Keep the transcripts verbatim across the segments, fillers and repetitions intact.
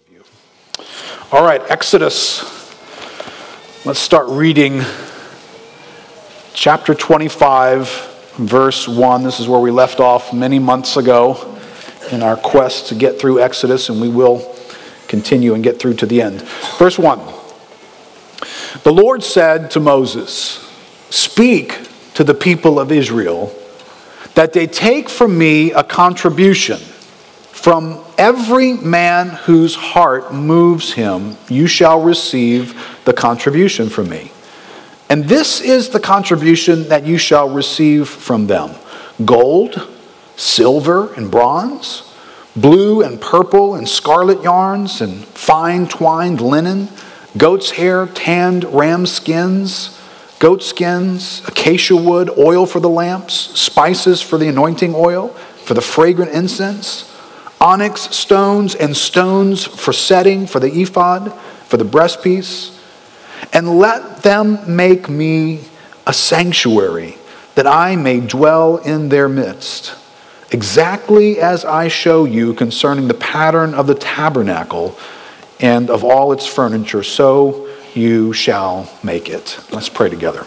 you. All right, Exodus. Let's start reading chapter twenty-five, verse one. This is where we left off many months ago in our quest to get through Exodus, and we will continue and get through to the end. Verse one. The Lord said to Moses, "Speak to the people of Israel that they take from me a contribution. From every man whose heart moves him, you shall receive the contribution from me. And this is the contribution that you shall receive from them: gold, silver, and bronze, blue and purple and scarlet yarns, and fine twined linen, goat's hair, tanned ram skins, goat skins, acacia wood, oil for the lamps, spices for the anointing oil, for the fragrant incense, onyx stones and stones for setting, for the ephod, for the breastpiece. And let them make me a sanctuary, that I may dwell in their midst, exactly as I show you concerning the pattern of the tabernacle and of all its furniture, so you shall make it." Let's pray together.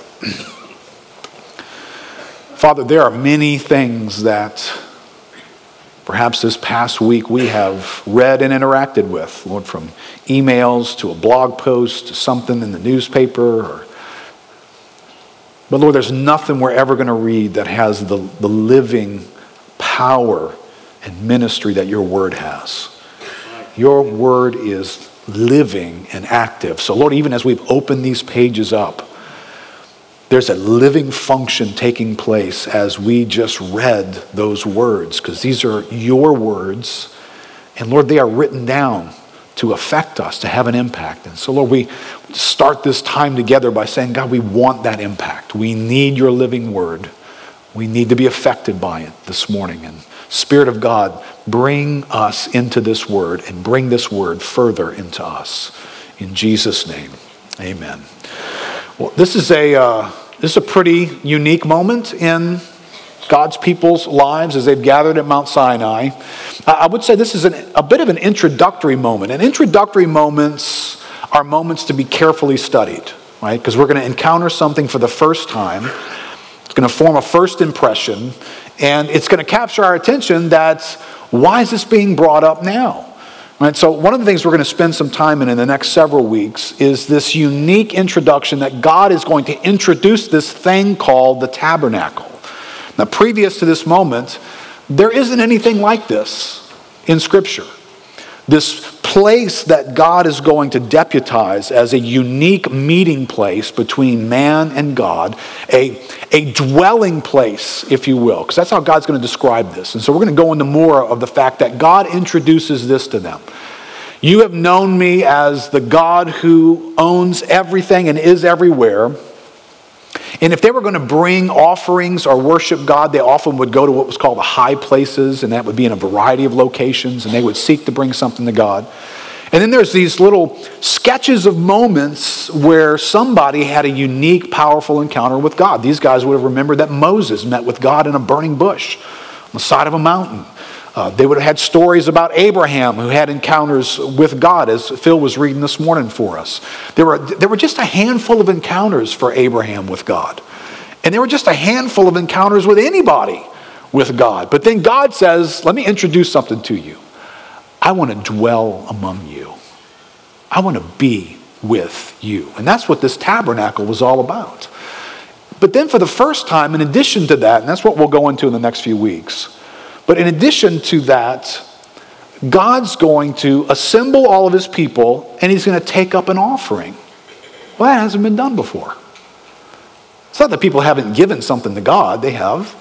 Father, there are many things that perhaps this past week we have read and interacted with, Lord, from emails to a blog post to something in the newspaper. Or... But Lord, there's nothing we're ever going to read that has the, the living power and ministry that your word has. Your word is living and active. So Lord, even as we've opened these pages up, there's a living function taking place as we just read those words, because these are your words. And Lord, they are written down to affect us, to have an impact. And so Lord, we start this time together by saying, God, we want that impact. We need your living word. We need to be affected by it this morning. And Spirit of God, bring us into this word and bring this word further into us. In Jesus' name, amen. Well, this is a uh, this is a pretty unique moment in God's people's lives as they've gathered at Mount Sinai. I would say this is an, a bit of an introductory moment. And introductory moments are moments to be carefully studied, right? Because we're going to encounter something for the first time. It's going to form a first impression, and it's going to capture our attention. That's why is this being brought up now? Right? So one of the things we're going to spend some time in in the next several weeks is this unique introduction that God is going to introduce this thing called the tabernacle. Now, previous to this moment, there isn't anything like this in Scripture. This place that God is going to deputize as a unique meeting place between man and God, a, a dwelling place, if you will, because that's how God's going to describe this. And so we're going to go into more of the fact that God introduces this to them. You have known me as the God who owns everything and is everywhere. And if they were going to bring offerings or worship God, they often would go to what was called the high places, and that would be in a variety of locations, and they would seek to bring something to God. And then there's these little sketches of moments where somebody had a unique, powerful encounter with God. These guys would have remembered that Moses met with God in a burning bush on the side of a mountain. Uh, they would have had stories about Abraham who had encounters with God, as Phil was reading this morning for us. There were, there were just a handful of encounters for Abraham with God. And there were just a handful of encounters with anybody with God. But then God says, let me introduce something to you. I want to dwell among you. I want to be with you. And that's what this tabernacle was all about. But then for the first time, in addition to that, and that's what we'll go into in the next few weeks, but in addition to that, God's going to assemble all of his people, and he's going to take up an offering. Well, that hasn't been done before. It's not that people haven't given something to God. They have.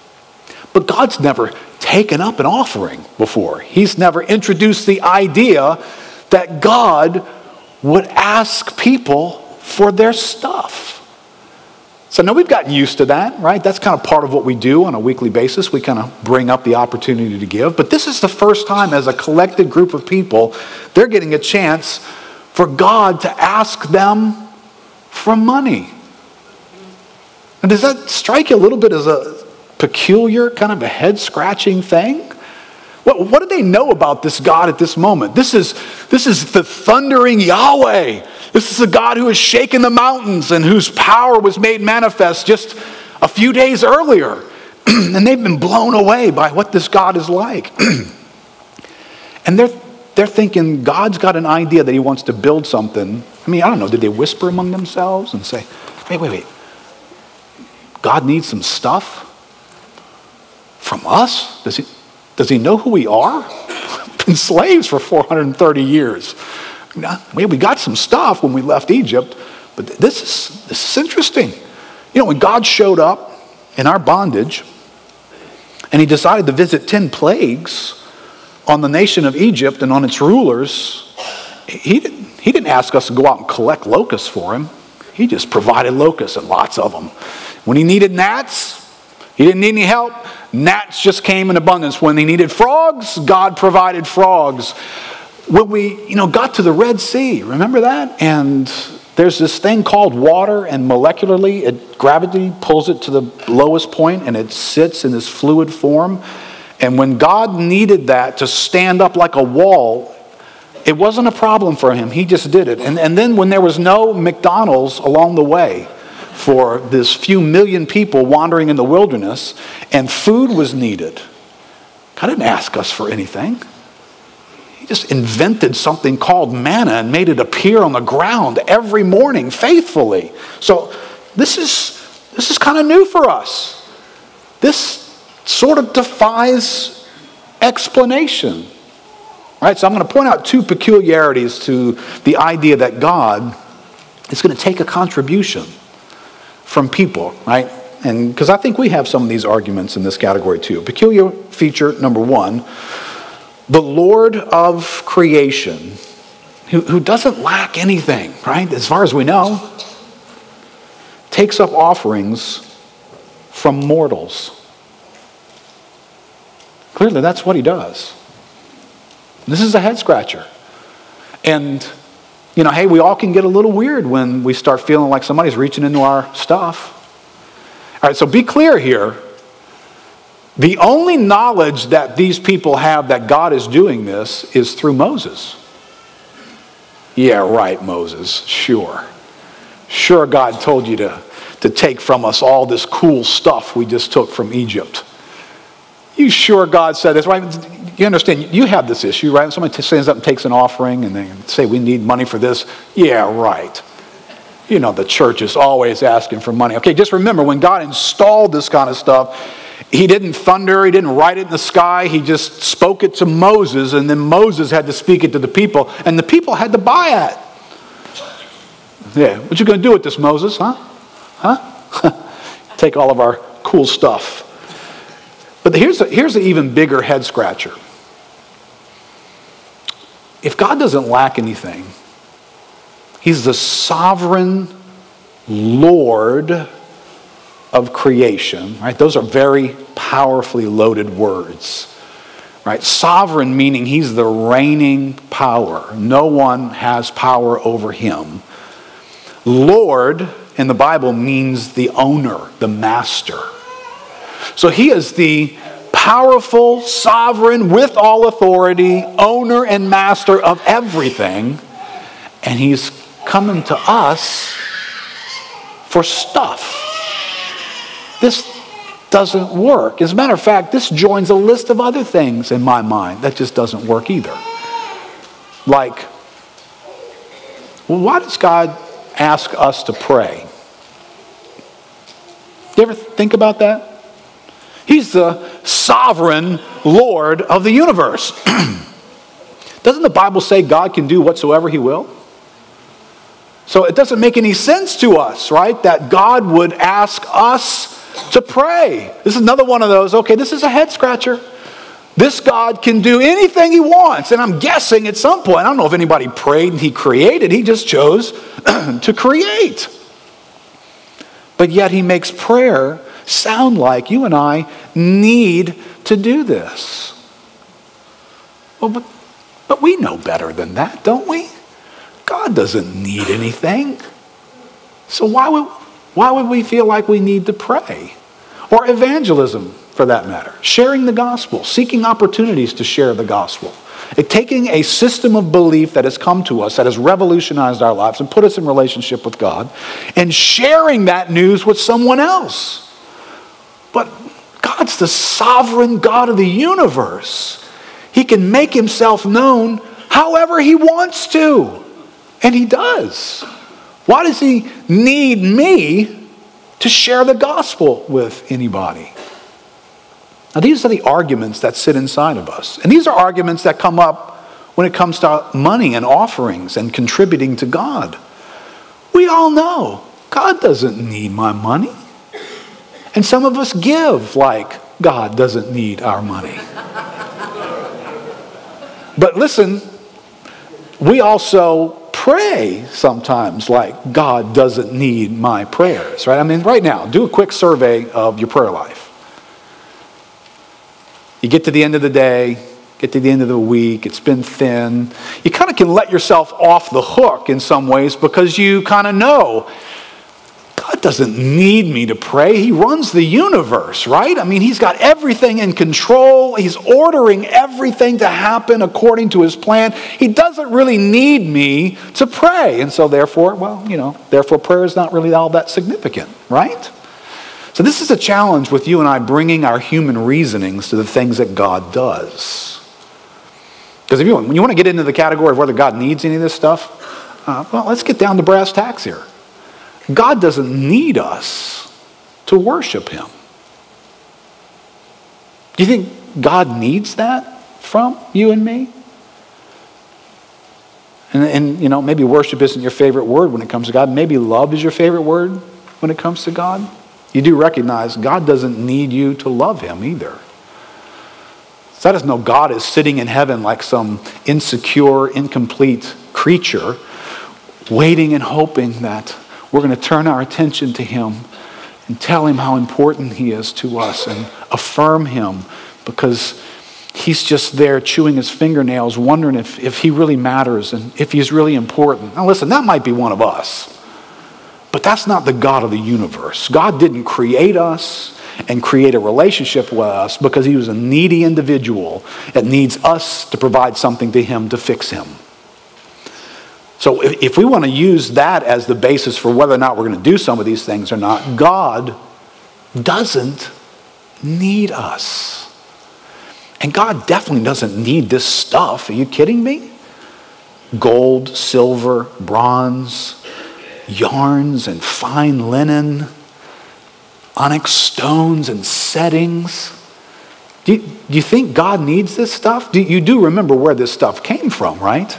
But God's never taken up an offering before. He's never introduced the idea that God would ask people for their stuff. So now we've gotten used to that, right? That's kind of part of what we do on a weekly basis. We kind of bring up the opportunity to give. But this is the first time as a collected group of people, they're getting a chance for God to ask them for money. And does that strike you a little bit as a peculiar, kind of a head-scratching thing? What, what do they know about this God at this moment? This is, this is the thundering Yahweh. This is a God who has shaken the mountains and whose power was made manifest just a few days earlier. And they've been blown away by what this God is like. And they're, they're thinking God's got an idea that he wants to build something. I mean, I don't know, did they whisper among themselves and say, wait, wait, wait. God needs some stuff from us? Does he, does he know who we are? We've been slaves for four hundred thirty years. We got some stuff when we left Egypt, but this is, this is interesting. You know, when God showed up in our bondage and he decided to visit ten plagues on the nation of Egypt and on its rulers, he didn't, he didn't ask us to go out and collect locusts for him. He just provided locusts, and lots of them. When he needed gnats, he didn't need any help. Gnats just came in abundance. When he needed frogs, God provided frogs. When we, you know, got to the Red Sea, remember that? And there's this thing called water, and molecularly, it, gravity pulls it to the lowest point, and it sits in this fluid form. And when God needed that to stand up like a wall, it wasn't a problem for him. He just did it. And, and then when there was no McDonald's along the way for this few million people wandering in the wilderness, and food was needed, God didn't ask us for anything. He just invented something called manna and made it appear on the ground every morning faithfully. So this is, this is kind of new for us. This sort of defies explanation. Right? So I'm going to point out two peculiarities to the idea that God is going to take a contribution from people, right? And because I think we have some of these arguments in this category too. Peculiar feature number one, the Lord of creation, who, who doesn't lack anything, right? As far as we know, takes up offerings from mortals. Clearly, that's what he does. This is a head scratcher. And, you know, hey, we all can get a little weird when we start feeling like somebody's reaching into our stuff. All right, so be clear here. The only knowledge that these people have that God is doing this is through Moses. Yeah, right, Moses. Sure. Sure, God told you to, to take from us all this cool stuff we just took from Egypt. You sure God said this, right? You understand, you have this issue, right? Somebody stands up and takes an offering and they say, we need money for this. Yeah, right. You know, the church is always asking for money. Okay, just remember, when God installed this kind of stuff, he didn't thunder, he didn't write it in the sky, he just spoke it to Moses, and then Moses had to speak it to the people, and the people had to buy it. Yeah, what you going to do with this, Moses, huh? Huh? Take all of our cool stuff. But here's a, here's an even bigger head scratcher. If God doesn't lack anything, he's the sovereign Lord of creation, right? Those are very powerfully loaded words, right? Sovereign meaning he's the reigning power. No one has power over him. Lord in the Bible means the owner, the master. So he is the powerful, sovereign, with all authority, owner and master of everything. And he's coming to us for stuff. This doesn't work. As a matter of fact, this joins a list of other things in my mind that just doesn't work either. Like, well, why does God ask us to pray? Do you ever think about that? He's the sovereign Lord of the universe. Doesn't the Bible say God can do whatsoever he will? So it doesn't make any sense to us, right, that God would ask us to pray. This is another one of those, okay, this is a head scratcher. This God can do anything he wants. And I'm guessing at some point, I don't know if anybody prayed and he created, he just chose to create. But yet he makes prayer sound like you and I need to do this. Well, but, but we know better than that, don't we? God doesn't need anything. So why would, why would we feel like we need to pray? Or evangelism. for that matter. Sharing the gospel, seeking opportunities to share the gospel. It, taking a system of belief that has come to us, that has revolutionized our lives and put us in relationship with God, and sharing that news with someone else. But God's the sovereign God of the universe. He can make himself known however he wants to. And he does. Why does he need me to share the gospel with anybody? Now, these are the arguments that sit inside of us. And these are arguments that come up when it comes to money and offerings and contributing to God. We all know God doesn't need my money. And some of us give like God doesn't need our money. But listen, we also pray sometimes like God doesn't need my prayers, right? I mean, right now, do a quick survey of your prayer life. You get to the end of the day, get to the end of the week, it's been thin. You kind of can let yourself off the hook in some ways because you kind of know God doesn't need me to pray. He runs the universe, right? I mean, he's got everything in control. He's ordering everything to happen according to his plan. He doesn't really need me to pray. And so therefore, well, you know, therefore prayer is not really all that significant, right? So this is a challenge with you and I bringing our human reasonings to the things that God does. Because if you, when you want to get into the category of whether God needs any of this stuff, uh, well, let's get down to brass tacks here. God doesn't need us to worship him. Do you think God needs that from you and me? And, and, you know, maybe worship isn't your favorite word when it comes to God. Maybe love is your favorite word when it comes to God. You do recognize God doesn't need you to love him either. So that doesn't know God is sitting in heaven like some insecure, incomplete creature, waiting and hoping that we're going to turn our attention to him and tell him how important he is to us and affirm him because he's just there chewing his fingernails, wondering if, if he really matters and if he's really important. Now listen, that might be one of us. But that's not the God of the universe. God didn't create us and create a relationship with us because he was a needy individual that needs us to provide something to him to fix him. So if, if we want to use that as the basis for whether or not we're going to do some of these things or not, God doesn't need us. And God definitely doesn't need this stuff. Are you kidding me? Gold, silver, bronze, yarns and fine linen, onyx stones and settings. Do you, do you think God needs this stuff? Do, you do remember where this stuff came from, right?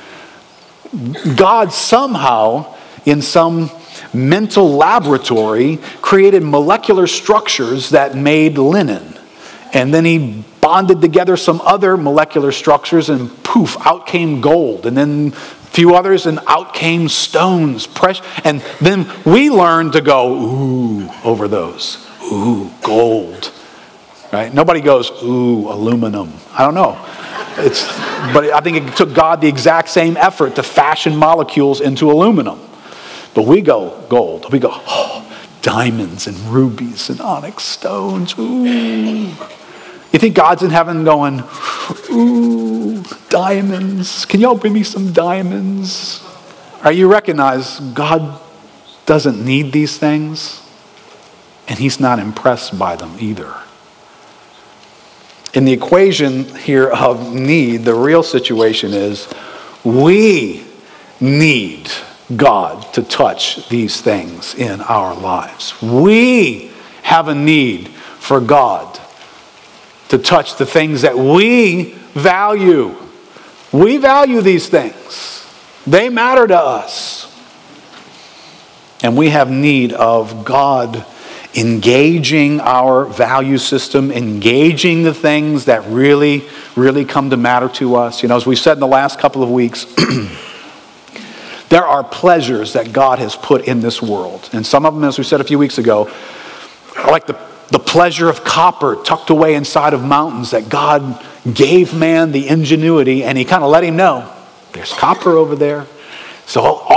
God somehow, in some mental laboratory, created molecular structures that made linen. And then he bonded together some other molecular structures and poof, out came gold. And then few others, and out came stones. And then we learned to go, ooh, over those. Ooh, gold. Right? Nobody goes, ooh, aluminum. I don't know. It's, but I think it took God the exact same effort to fashion molecules into aluminum. But we go gold. We go, oh, diamonds and rubies and onyx stones. Ooh. You think God's in heaven going, ooh, diamonds. Can y'all bring me some diamonds? Or you recognize God doesn't need these things, and he's not impressed by them either. In the equation here of need, the real situation is we need God to touch these things in our lives. We have a need for God to touch the things that we value. We value these things. They matter to us. And we have need of God engaging our value system, engaging the things that really, really come to matter to us. You know, as we said in the last couple of weeks, there are pleasures that God has put in this world. And some of them, as we said a few weeks ago, are like the The pleasure of copper tucked away inside of mountains that God gave man the ingenuity, and he kind of let him know, there's copper over there. So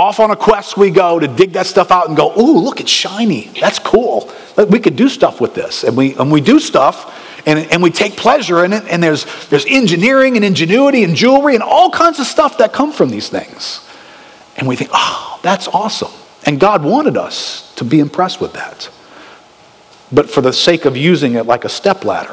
off on a quest we go to dig that stuff out and go, ooh, look, it's shiny. That's cool. We could do stuff with this. And we and we do stuff, and, and we take pleasure in it, and there's, there's engineering and ingenuity and jewelry and all kinds of stuff that come from these things. And we think, oh, that's awesome. And God wanted us to be impressed with that. But for the sake of using it like a stepladder,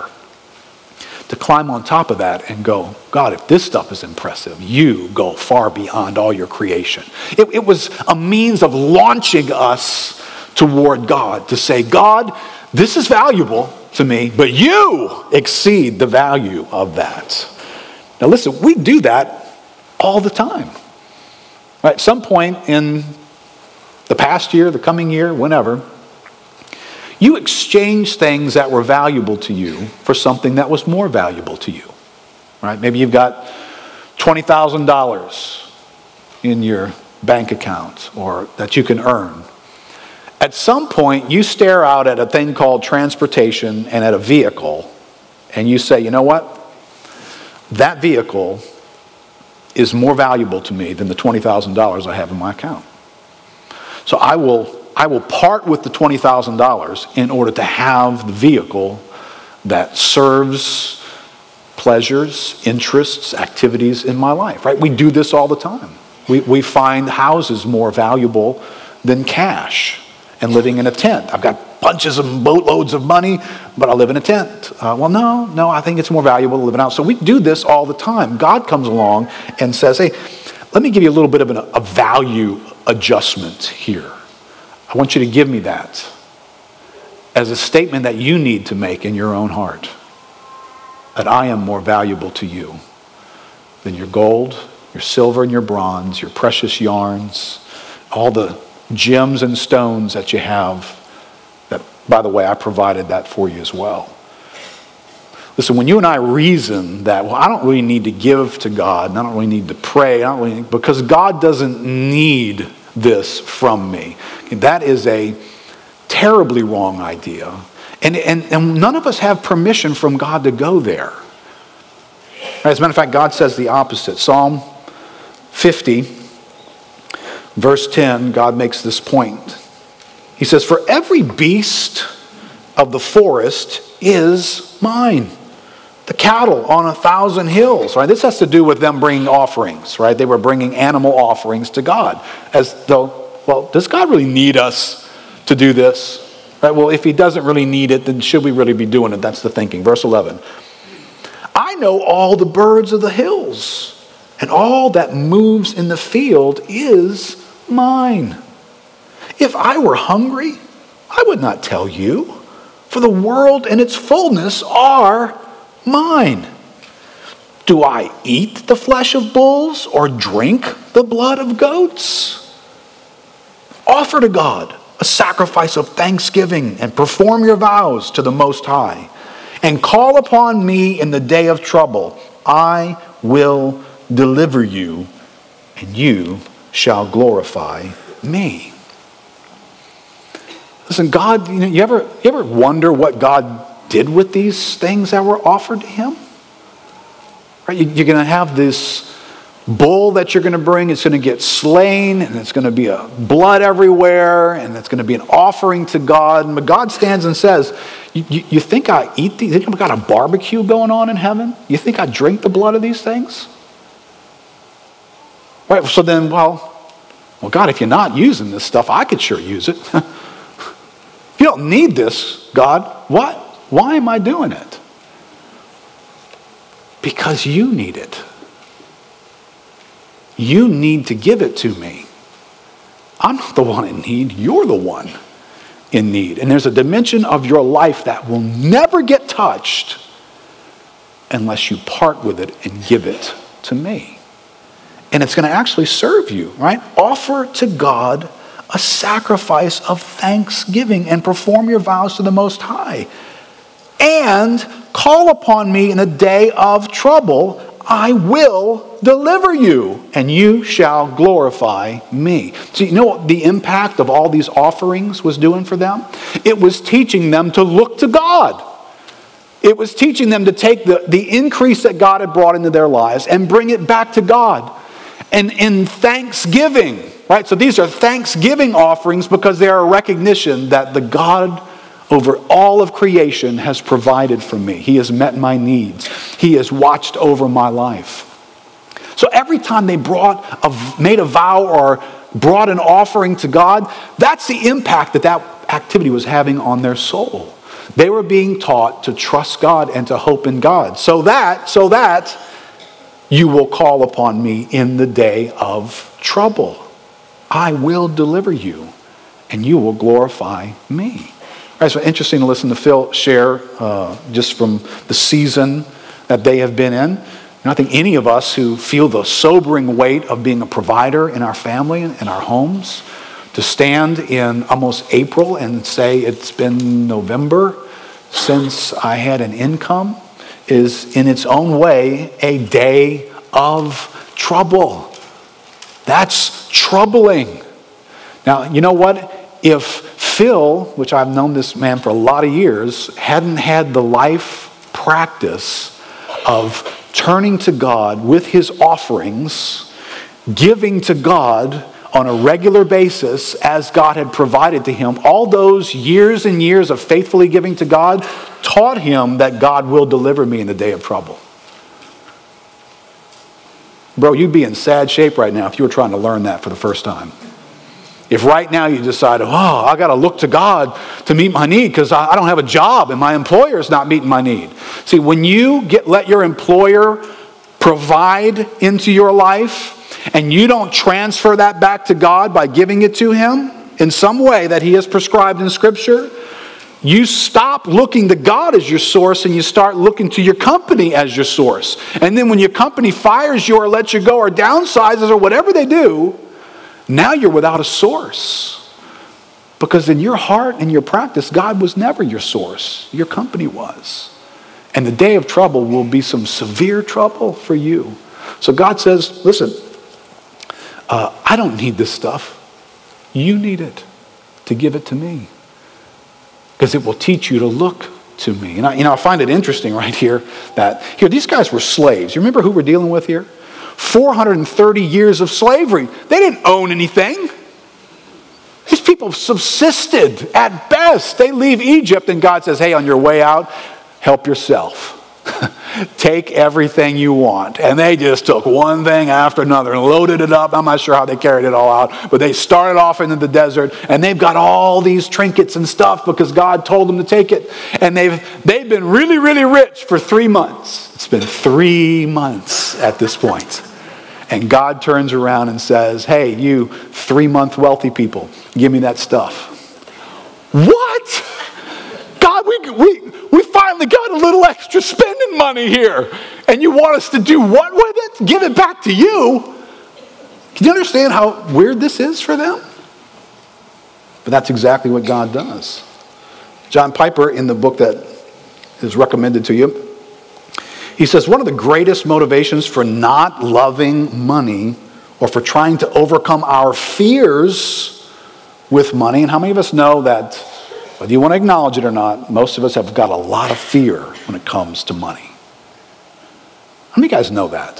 to climb on top of that and go, God, if this stuff is impressive, you go far beyond all your creation. It, it was a means of launching us toward God to say, God, this is valuable to me, but you exceed the value of that. Now listen, we do that all the time. Right? At some point in the past year, the coming year, whenever, you exchanged things that were valuable to you for something that was more valuable to you. Right? Maybe you've got twenty thousand dollars in your bank account or that you can earn. At some point, you stare out at a thing called transportation and at a vehicle, and you say, you know what? That vehicle is more valuable to me than the twenty thousand dollars I have in my account. So I will I will part with the twenty thousand dollars in order to have the vehicle that serves pleasures, interests, activities in my life, right? We do this all the time. We, we find houses more valuable than cash and living in a tent. I've got bunches of boatloads of money, but I live in a tent. Uh, well, no, no, I think it's more valuable to live in a house. So we do this all the time. God comes along and says, hey, let me give you a little bit of an, a value adjustment here. I want you to give me that as a statement that you need to make in your own heart. That I am more valuable to you than your gold, your silver and your bronze, your precious yarns, all the gems and stones that you have. That, by the way, I provided that for you as well. Listen, when you and I reason that, well, I don't really need to give to God, and I don't really need to pray, I don't really need, because God doesn't need this from me. That is a terribly wrong idea. And, and, and none of us have permission from God to go there. As a matter of fact, God says the opposite. Psalm fifty, verse ten, God makes this point. He says, for every beast of the forest is mine. The cattle on a thousand hills, right? This has to do with them bringing offerings, right? They were bringing animal offerings to God. As though, well, does God really need us to do this? Right? Well, if he doesn't really need it, then should we really be doing it? That's the thinking. Verse eleven. I know all the birds of the hills, and all that moves in the field is mine. If I were hungry, I would not tell you, for the world and its fullness are mine. Do I eat the flesh of bulls or drink the blood of goats? Offer to God a sacrifice of thanksgiving and perform your vows to the Most High. And call upon me in the day of trouble. I will deliver you, and you shall glorify me. Listen, God, you know, you ever, you ever wonder what God did with these things that were offered to him? Right? You're going to have this bull that you're going to bring. It's going to get slain, and it's going to be a blood everywhere, and it's going to be an offering to God. But God stands and says, you, you, you think I eat these? You think I've got a barbecue going on in heaven? You think I drink the blood of these things? Right, so then, well, well, God, if you're not using this stuff, I could sure use it. If you don't need this, God, what? Why am I doing it? Because you need it. You need to give it to me. I'm not the one in need. You're the one in need. And there's a dimension of your life that will never get touched unless you part with it and give it to me. And it's going to actually serve you, right? Offer to God a sacrifice of thanksgiving and perform your vows to the Most High. And call upon me in the day of trouble. I will deliver you, and you shall glorify me. So you know what the impact of all these offerings was doing for them? It was teaching them to look to God. It was teaching them to take the, the increase that God had brought into their lives and bring it back to God. And in thanksgiving, right? So these are thanksgiving offerings because they are a recognition that the God over all of creation has provided for me. He has met my needs. He has watched over my life. So every time they brought a, made a vow or brought an offering to God, that's the impact that that activity was having on their soul. They were being taught to trust God and to hope in God, so that, so that you will call upon me in the day of trouble. I will deliver you, and you will glorify me. All right, so interesting to listen to Phil share uh, just from the season that they have been in. And I think any of us who feel the sobering weight of being a provider in our family and in our homes, to stand in almost April and say it's been November since I had an income is in its own way a day of trouble. That's troubling. Now, you know what? If Phil, which I've known this man for a lot of years, hadn't had the life practice of turning to God with his offerings, giving to God on a regular basis as God had provided to him, all those years and years of faithfully giving to God taught him that God will deliver me in the day of trouble. Bro, you'd be in sad shape right now if you were trying to learn that for the first time. If right now you decide, oh, I got to look to God to meet my need because I don't have a job and my employer's not meeting my need. See, when you get let your employer provide into your life and you don't transfer that back to God by giving it to him in some way that he has prescribed in Scripture, you stop looking to God as your source and you start looking to your company as your source. And then when your company fires you or lets you go or downsizes or whatever they do, now you're without a source. Because in your heart and your practice, God was never your source. Your company was. And the day of trouble will be some severe trouble for you. So God says, listen, uh, I don't need this stuff. You need it to give it to me. Because it will teach you to look to me. And I, you know, I find it interesting right here that, here, these guys were slaves. You remember who we're dealing with here? four hundred thirty years of slavery. They didn't own anything. These people subsisted at best. They leave Egypt and God says, hey, on your way out, help yourself. Take everything you want. And they just took one thing after another and loaded it up. I'm not sure how they carried it all out, but they started off into the desert and they've got all these trinkets and stuff because God told them to take it. And they've, they've been really, really rich for three months. It's been three months at this point. And God turns around and says, hey, you three-month wealthy people, give me that stuff. What? God, we, we, we finally got a little extra spending money here. And you want us to do what with it? Give it back to you? Can you understand how weird this is for them? But that's exactly what God does. John Piper, in the book that is recommended to you, he says, one of the greatest motivations for not loving money or for trying to overcome our fears with money, and how many of us know that, whether you want to acknowledge it or not, most of us have got a lot of fear when it comes to money. How many of you guys know that?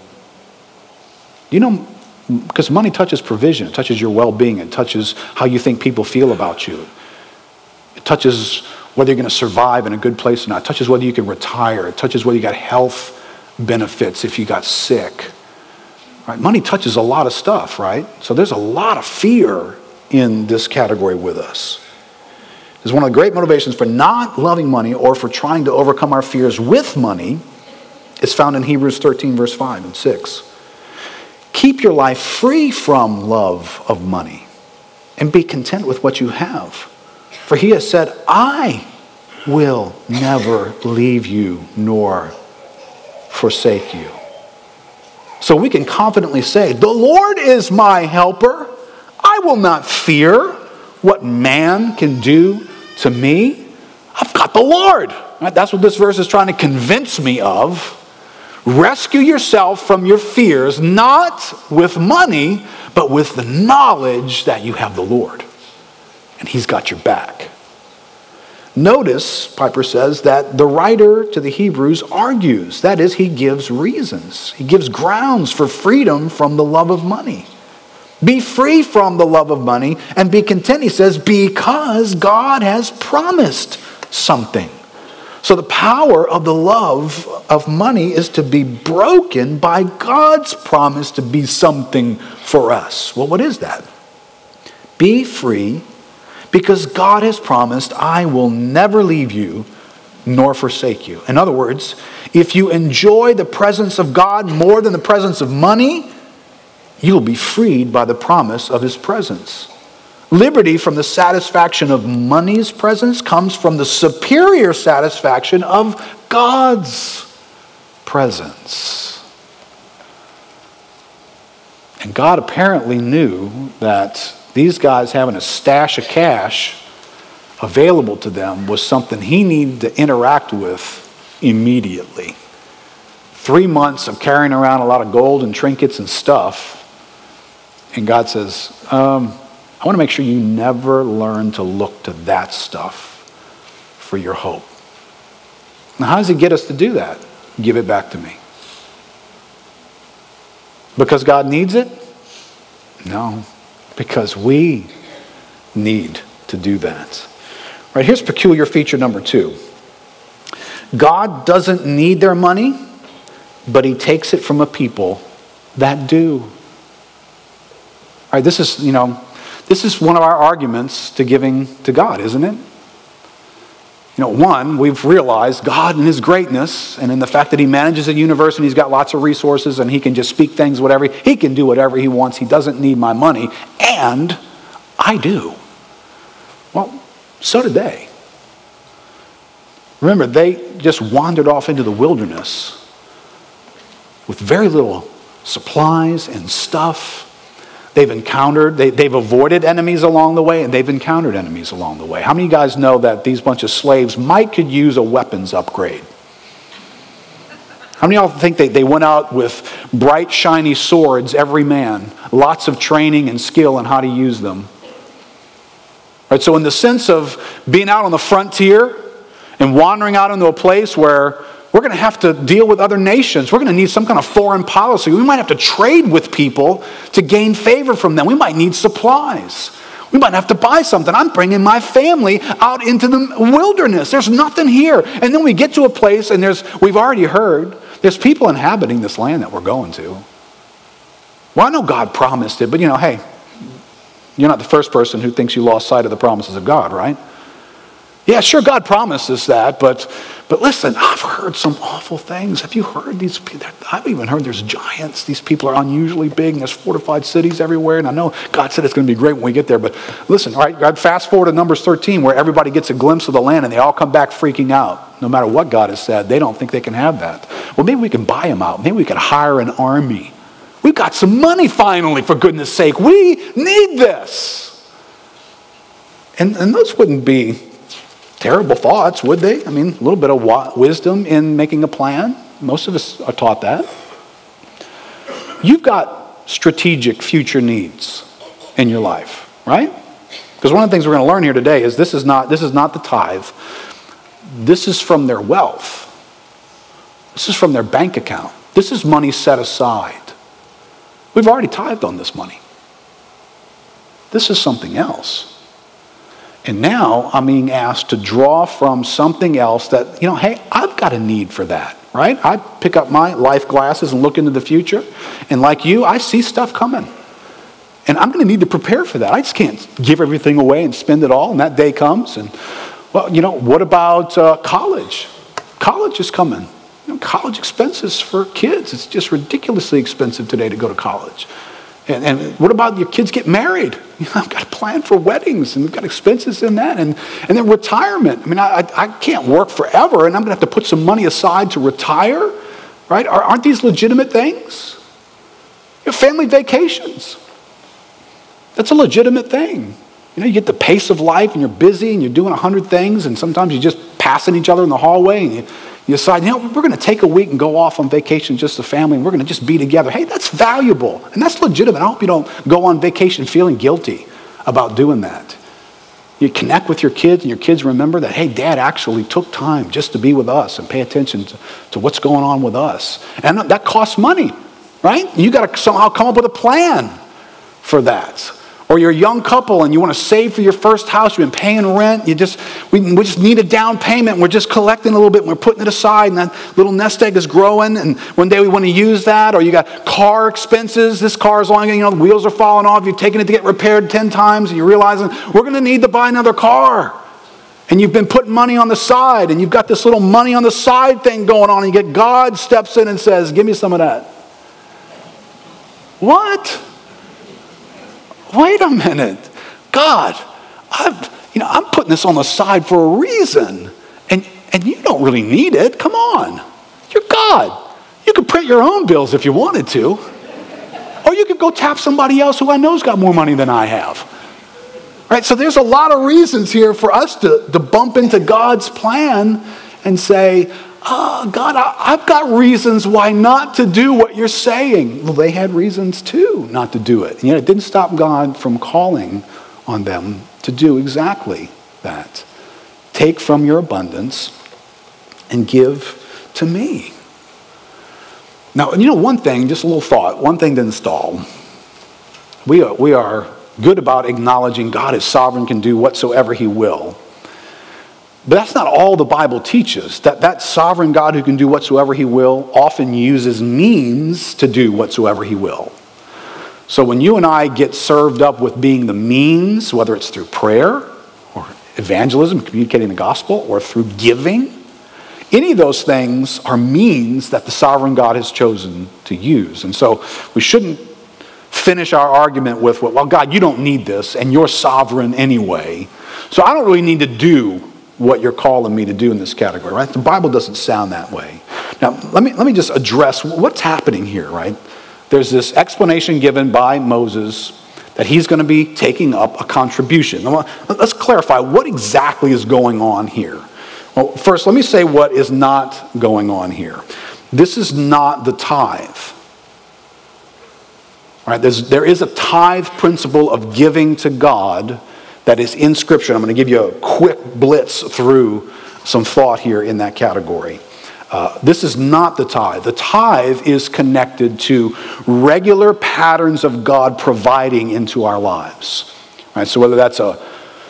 You know, because money touches provision, it touches your well-being, it touches how you think people feel about you. It touches whether you're going to survive in a good place or not. It touches whether you can retire. It touches whether you got health benefits if you got sick. Right? Money touches a lot of stuff, right? So there's a lot of fear in this category with us. It's one of the great motivations for not loving money or for trying to overcome our fears with money is found in Hebrews thirteen, verse five and six. Keep your life free from love of money and be content with what you have. For he has said, I will never leave you nor forsake you. So we can confidently say, the Lord is my helper. I will not fear what man can do to me. I've got the Lord. Right? That's what this verse is trying to convince me of. Rescue yourself from your fears, not with money, but with the knowledge that you have the Lord. And he's got your back. Notice, Piper says, that the writer to the Hebrews argues. That is, he gives reasons. He gives grounds for freedom from the love of money. Be free from the love of money and be content, he says, because God has promised something. So the power of the love of money is to be broken by God's promise to be something for us. Well, what is that? Be free because God has promised, I will never leave you nor forsake you. In other words, if you enjoy the presence of God more than the presence of money, you will be freed by the promise of his presence. Liberty from the satisfaction of money's presence comes from the superior satisfaction of God's presence. And God apparently knew that these guys having a stash of cash available to them was something he needed to interact with immediately. Three months of carrying around a lot of gold and trinkets and stuff. And God says, um, I want to make sure you never learn to look to that stuff for your hope. Now, how does he get us to do that? Give it back to me. Because God needs it? No. Because we need to do that. Right, here's peculiar feature number two. God doesn't need their money, but he takes it from a people that do. All right, this is, you know, this is one of our arguments to giving to God, isn't it? You know, one, we've realized God in his greatness and in the fact that he manages a universe and he's got lots of resources and he can just speak things, whatever. He can do whatever he wants. He doesn't need my money. And I do. Well, so did they. Remember, they just wandered off into the wilderness with very little supplies and stuff. They've encountered, they, they've avoided enemies along the way, and they've encountered enemies along the way. How many of you guys know that these bunch of slaves might could use a weapons upgrade? How many of y'all think they, they went out with bright, shiny swords, every man, lots of training and skill on how to use them? Right, so in the sense of being out on the frontier and wandering out into a place where we're going to have to deal with other nations. We're going to need some kind of foreign policy. We might have to trade with people to gain favor from them. We might need supplies. We might have to buy something. I'm bringing my family out into the wilderness. There's nothing here. And then we get to a place and there's, we've already heard, there's people inhabiting this land that we're going to. Well, I know God promised it, but you know, hey, you're not the first person who thinks you lost sight of the promises of God, right? Yeah, sure, God promises that, but but listen, I've heard some awful things. Have you heard these people? I've even heard there's giants. These people are unusually big, and there's fortified cities everywhere, and I know God said it's going to be great when we get there, but listen, all right, God, fast forward to Numbers thirteen, where everybody gets a glimpse of the land, and they all come back freaking out. No matter what God has said, they don't think they can have that. Well, maybe we can buy them out. Maybe we can hire an army. We've got some money finally, for goodness sake. We need this. And, and those wouldn't be terrible thoughts, would they? I mean, a little bit of wisdom in making a plan. Most of us are taught that. You've got strategic future needs in your life, right? Because one of the things we're going to learn here today is this is not, this is not the tithe. This is from their wealth. This is from their bank account. This is money set aside. We've already tithed on this money. This is something else. And now I'm being asked to draw from something else that, you know, hey, I've got a need for that, right? I pick up my life glasses and look into the future. And like you, I see stuff coming. And I'm going to need to prepare for that. I just can't give everything away and spend it all. And that day comes. And, well, you know, what about uh, college? College is coming. You know, college expenses for kids. It's just ridiculously expensive today to go to college. And, and what about your kids get married? You know, I've got a plan for weddings, and we've got expenses in that. And, and then retirement. I mean, I, I can't work forever, and I'm going to have to put some money aside to retire, right? Aren't these legitimate things? You know, family vacations. That's a legitimate thing. You know, you get the pace of life, and you're busy, and you're doing a hundred things, and sometimes you're just passing each other in the hallway, and you, you decide, you know, we're going to take a week and go off on vacation, just the family, and we're going to just be together. Hey, that's valuable, and that's legitimate. I hope you don't go on vacation feeling guilty about doing that. You connect with your kids, and your kids remember that, hey, Dad actually took time just to be with us and pay attention to, to what's going on with us. And that costs money, right? You got to somehow come up with a plan for that. Or you're a young couple and you want to save for your first house. You've been paying rent. You just we, we just need a down payment. We're just collecting a little bit and we're putting it aside, and that little nest egg is growing, and one day we want to use that. Or you got car expenses. This car is long, you know, the wheels are falling off. You've taken it to get repaired ten times, and you're realizing we're going to need to buy another car. And you've been putting money on the side, and you've got this little money on the side thing going on, and you get God steps in and says, give me some of that. What? Wait a minute. God, I'm, you know, I'm putting this on the side for a reason. And, and you don't really need it. Come on. You're God. You could print your own bills if you wanted to. Or you could go tap somebody else who I know's got more money than I have. Right? So there's a lot of reasons here for us to, to bump into God's plan and say, oh, God, I, I've got reasons why not to do what you're saying. Well, they had reasons too not to do it. And yet it didn't stop God from calling on them to do exactly that. Take from your abundance and give to me. Now, you know, one thing, just a little thought, one thing to install. We are, we are good about acknowledging God is sovereign, can do whatsoever he will. But that's not all the Bible teaches. That, that sovereign God who can do whatsoever he will often uses means to do whatsoever he will. So when you and I get served up with being the means, whether it's through prayer or evangelism, communicating the gospel, or through giving, any of those things are means that the sovereign God has chosen to use. And so we shouldn't finish our argument with, well, God, you don't need this, and you're sovereign anyway. So I don't really need to do what you're calling me to do in this category, right? The Bible doesn't sound that way. Now, let me, let me just address what's happening here, right? There's this explanation given by Moses that he's going to be taking up a contribution. Now, let's clarify what exactly is going on here. Well, first, let me say what is not going on here. This is not the tithe. Right? There's, there is a tithe principle of giving to God that is in Scripture. I'm going to give you a quick blitz through some thought here in that category. Uh, this is not the tithe. The tithe is connected to regular patterns of God providing into our lives. Right? So whether that's a,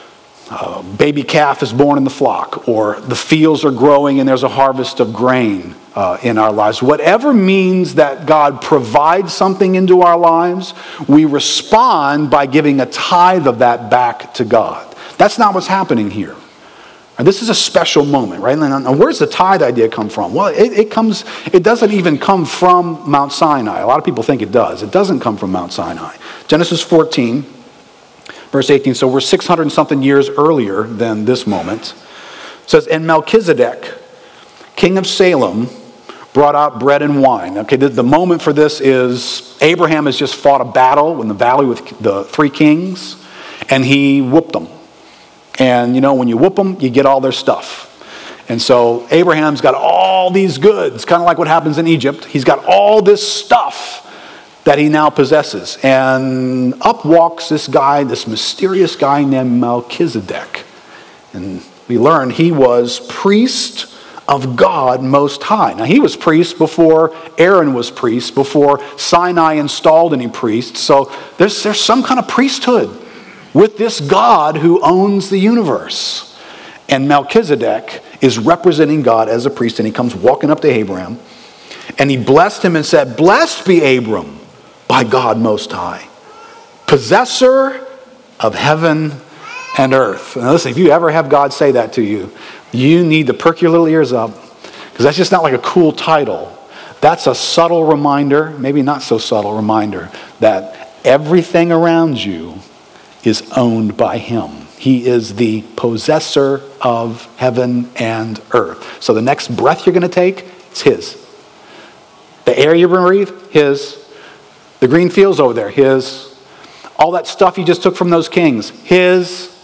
a baby calf is born in the flock, or the fields are growing and there's a harvest of grain uh, in our lives. Whatever means that God provides something into our lives, we respond by giving a tithe of that back to God. That's not what's happening here. And this is a special moment, right? Now, where's the tithe idea come from? Well, it, it comes. It doesn't even come from Mount Sinai. A lot of people think it does. It doesn't come from Mount Sinai. Genesis fourteen, verse eighteen. So we're six hundred and something years earlier than this moment. It says, and Melchizedek, king of Salem, brought out bread and wine. Okay, the, the moment for this is Abraham has just fought a battle in the valley with the three kings, and he whooped them. And, you know, when you whoop them, you get all their stuff. And so Abraham's got all these goods, kind of like what happens in Egypt. He's got all this stuff that he now possesses. And up walks this guy, this mysterious guy named Melchizedek. And we learn he was priest of God Most High. Now, he was priest before Aaron was priest, before Sinai installed any priests. So there's, there's some kind of priesthood with this God who owns the universe. And Melchizedek is representing God as a priest, and he comes walking up to Abraham, and he blessed him and said, blessed be Abram by God Most High, possessor of heaven and earth. Now listen, if you ever have God say that to you, you need to perk your little ears up, because that's just not like a cool title. That's a subtle reminder, maybe not so subtle reminder, that everything around you is owned by him. He is the possessor of heaven and earth. So the next breath you're going to take, it's his. The air you're going to breathe, his. The green fields over there, his. All that stuff you just took from those kings, his.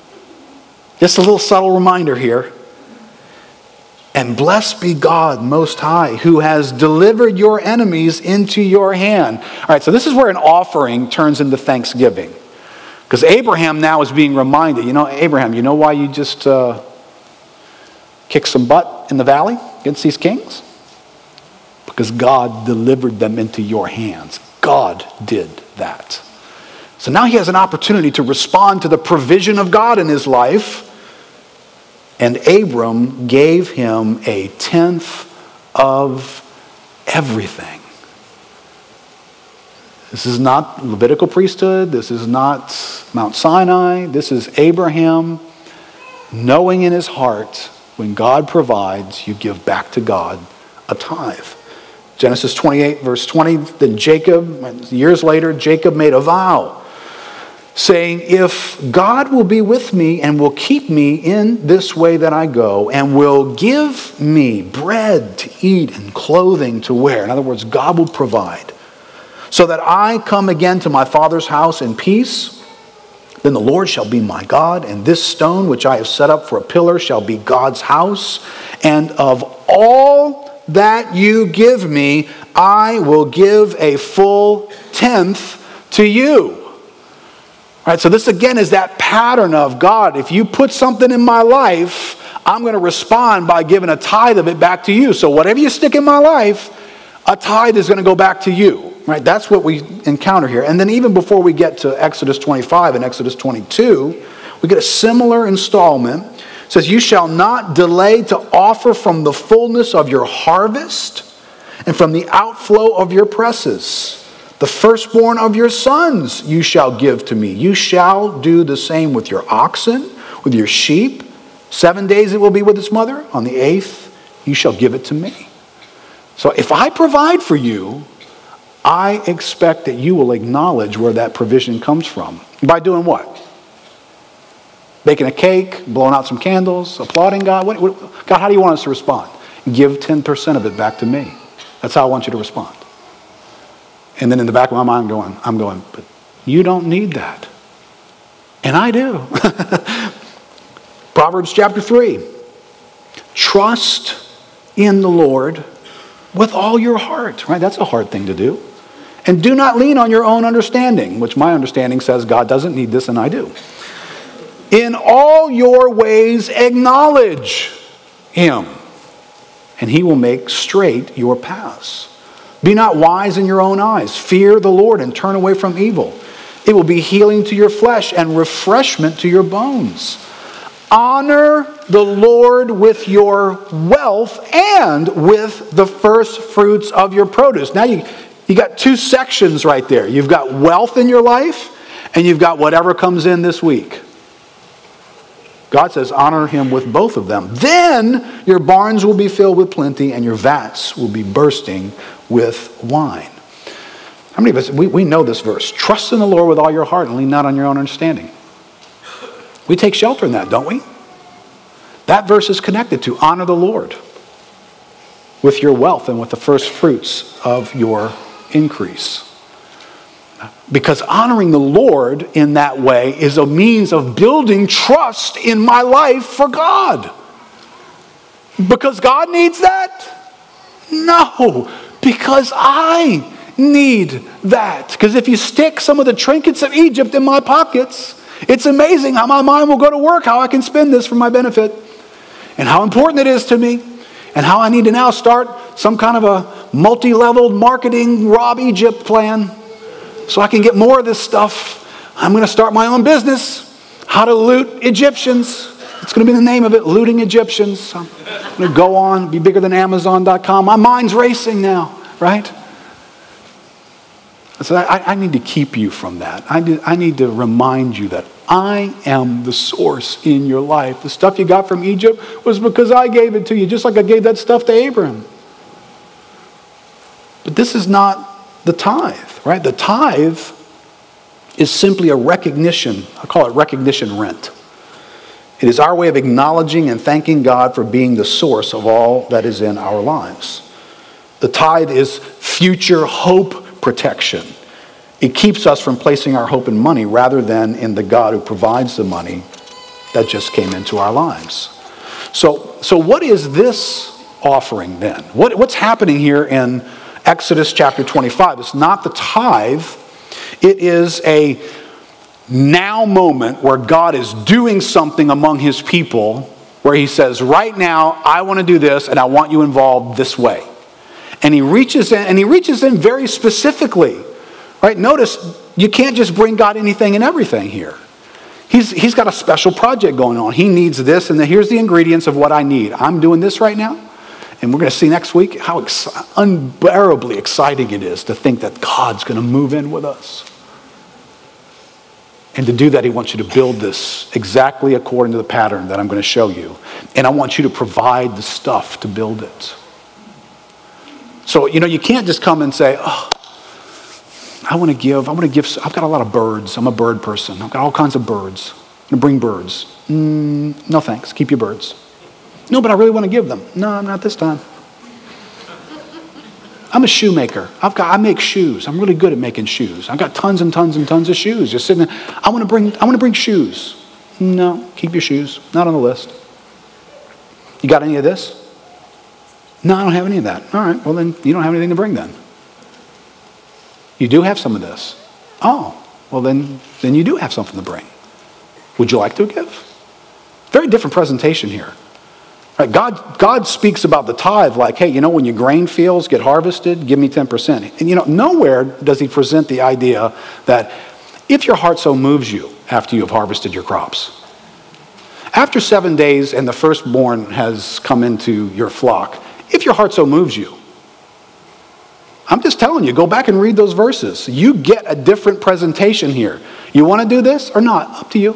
Just a little subtle reminder here. And blessed be God Most High, who has delivered your enemies into your hand. All right, so this is where an offering turns into thanksgiving. Because Abraham now is being reminded, you know, Abraham, you know why you just uh, kicked some butt in the valley against these kings? Because God delivered them into your hands. God did that. So now he has an opportunity to respond to the provision of God in his life. And Abram gave him a tenth of everything. This is not Levitical priesthood. This is not Mount Sinai. This is Abraham knowing in his heart, when God provides, you give back to God a tithe. Genesis twenty-eight, verse twenty, then Jacob, years later, Jacob made a vow, saying, if God will be with me and will keep me in this way that I go, and will give me bread to eat and clothing to wear. In other words, God will provide, so that I come again to my father's house in peace, then the Lord shall be my God, and this stone which I have set up for a pillar shall be God's house. And of all that you give me, I will give a full tenth to you. All right, so this again is that pattern of God. If you put something in my life, I'm going to respond by giving a tithe of it back to you. So whatever you stick in my life, a tithe is going to go back to you. Right, that's what we encounter here. And then even before we get to Exodus twenty-five and Exodus twenty-two, we get a similar installment. It says, you shall not delay to offer from the fullness of your harvest and from the outflow of your presses. The firstborn of your sons you shall give to me. You shall do the same with your oxen, with your sheep. Seven days it will be with its mother. On the eighth, you shall give it to me. So if I provide for you, I expect that you will acknowledge where that provision comes from. By doing what? Baking a cake, blowing out some candles, applauding God? What, what, God, how do you want us to respond? Give ten percent of it back to me. That's how I want you to respond. And then in the back of my mind going, I'm going, but you don't need that. And I do. Proverbs chapter three. Trust in the Lord with all your heart. Right? That's a hard thing to do. And do not lean on your own understanding, which my understanding says God doesn't need this and I do. In all your ways acknowledge him, and he will make straight your paths. Be not wise in your own eyes. Fear the Lord and turn away from evil. It will be healing to your flesh and refreshment to your bones. Honor the Lord with your wealth and with the first fruits of your produce. Now you, you got two sections right there. You've got wealth in your life, and you've got whatever comes in this week. God says honor him with both of them. Then your barns will be filled with plenty, and your vats will be bursting with wine. How many of us, we, we know this verse. Trust in the Lord with all your heart and lean not on your own understanding. We take shelter in that, don't we? That verse is connected to honor the Lord with your wealth and with the first fruits of your increase. Because honoring the Lord in that way is a means of building trust in my life for God. Because God needs that? No, because I need that. Because if you stick some of the trinkets of Egypt in my pockets, it's amazing how my mind will go to work, how I can spend this for my benefit, and how important it is to me, and how I need to now start some kind of a multi-leveled marketing Rob Egypt plan so I can get more of this stuff. I'm going to start my own business, how to loot Egyptians. It's going to be the name of it, Looting Egyptians. I'm going to go on, be bigger than Amazon dot com. My mind's racing now, right? So I, I need to keep you from that. I need, I need to remind you that I am the source in your life. The stuff you got from Egypt was because I gave it to you, just like I gave that stuff to Abraham. But this is not the tithe, right? The tithe is simply a recognition. I call it recognition rent. It is our way of acknowledging and thanking God for being the source of all that is in our lives. The tithe is future hope protection. It keeps us from placing our hope in money rather than in the God who provides the money that just came into our lives. So, so what is this offering then? What, what's happening here in Exodus chapter twenty-five? It's not the tithe. It is a now moment where God is doing something among his people where he says, right now, I want to do this and I want you involved this way. And he reaches in, and he reaches in very specifically. Right? Notice you can't just bring God anything and everything here. He's, he's got a special project going on. He needs this, and then here's the ingredients of what I need. I'm doing this right now, and we're going to see next week how ex- unbearably exciting it is to think that God's going to move in with us. And to do that, he wants you to build this exactly according to the pattern that I'm going to show you. And I want you to provide the stuff to build it. So, you know, you can't just come and say, oh, I want to give, I want to give, I've got a lot of birds. I'm a bird person. I've got all kinds of birds. I'm going to bring birds. Mm, no thanks, keep your birds. No, but I really want to give them. No, not this time. I'm a shoemaker. I've got, I make shoes. I'm really good at making shoes. I've got tons and tons and tons of shoes just sitting there. I want to bring, I want to bring shoes. No, keep your shoes. Not on the list. You got any of this? No, I don't have any of that. All right, well then you don't have anything to bring then. You do have some of this. Oh, well then, then you do have something to bring. Would you like to give? Very different presentation here. Right, God, God speaks about the tithe like, hey, you know, when your grain fields get harvested, give me ten percent. And you know, nowhere does he present the idea that if your heart so moves you after you have harvested your crops, after seven days and the firstborn has come into your flock, if your heart so moves you, I'm just telling you, go back and read those verses. You get a different presentation here. You want to do this or not? Up to you.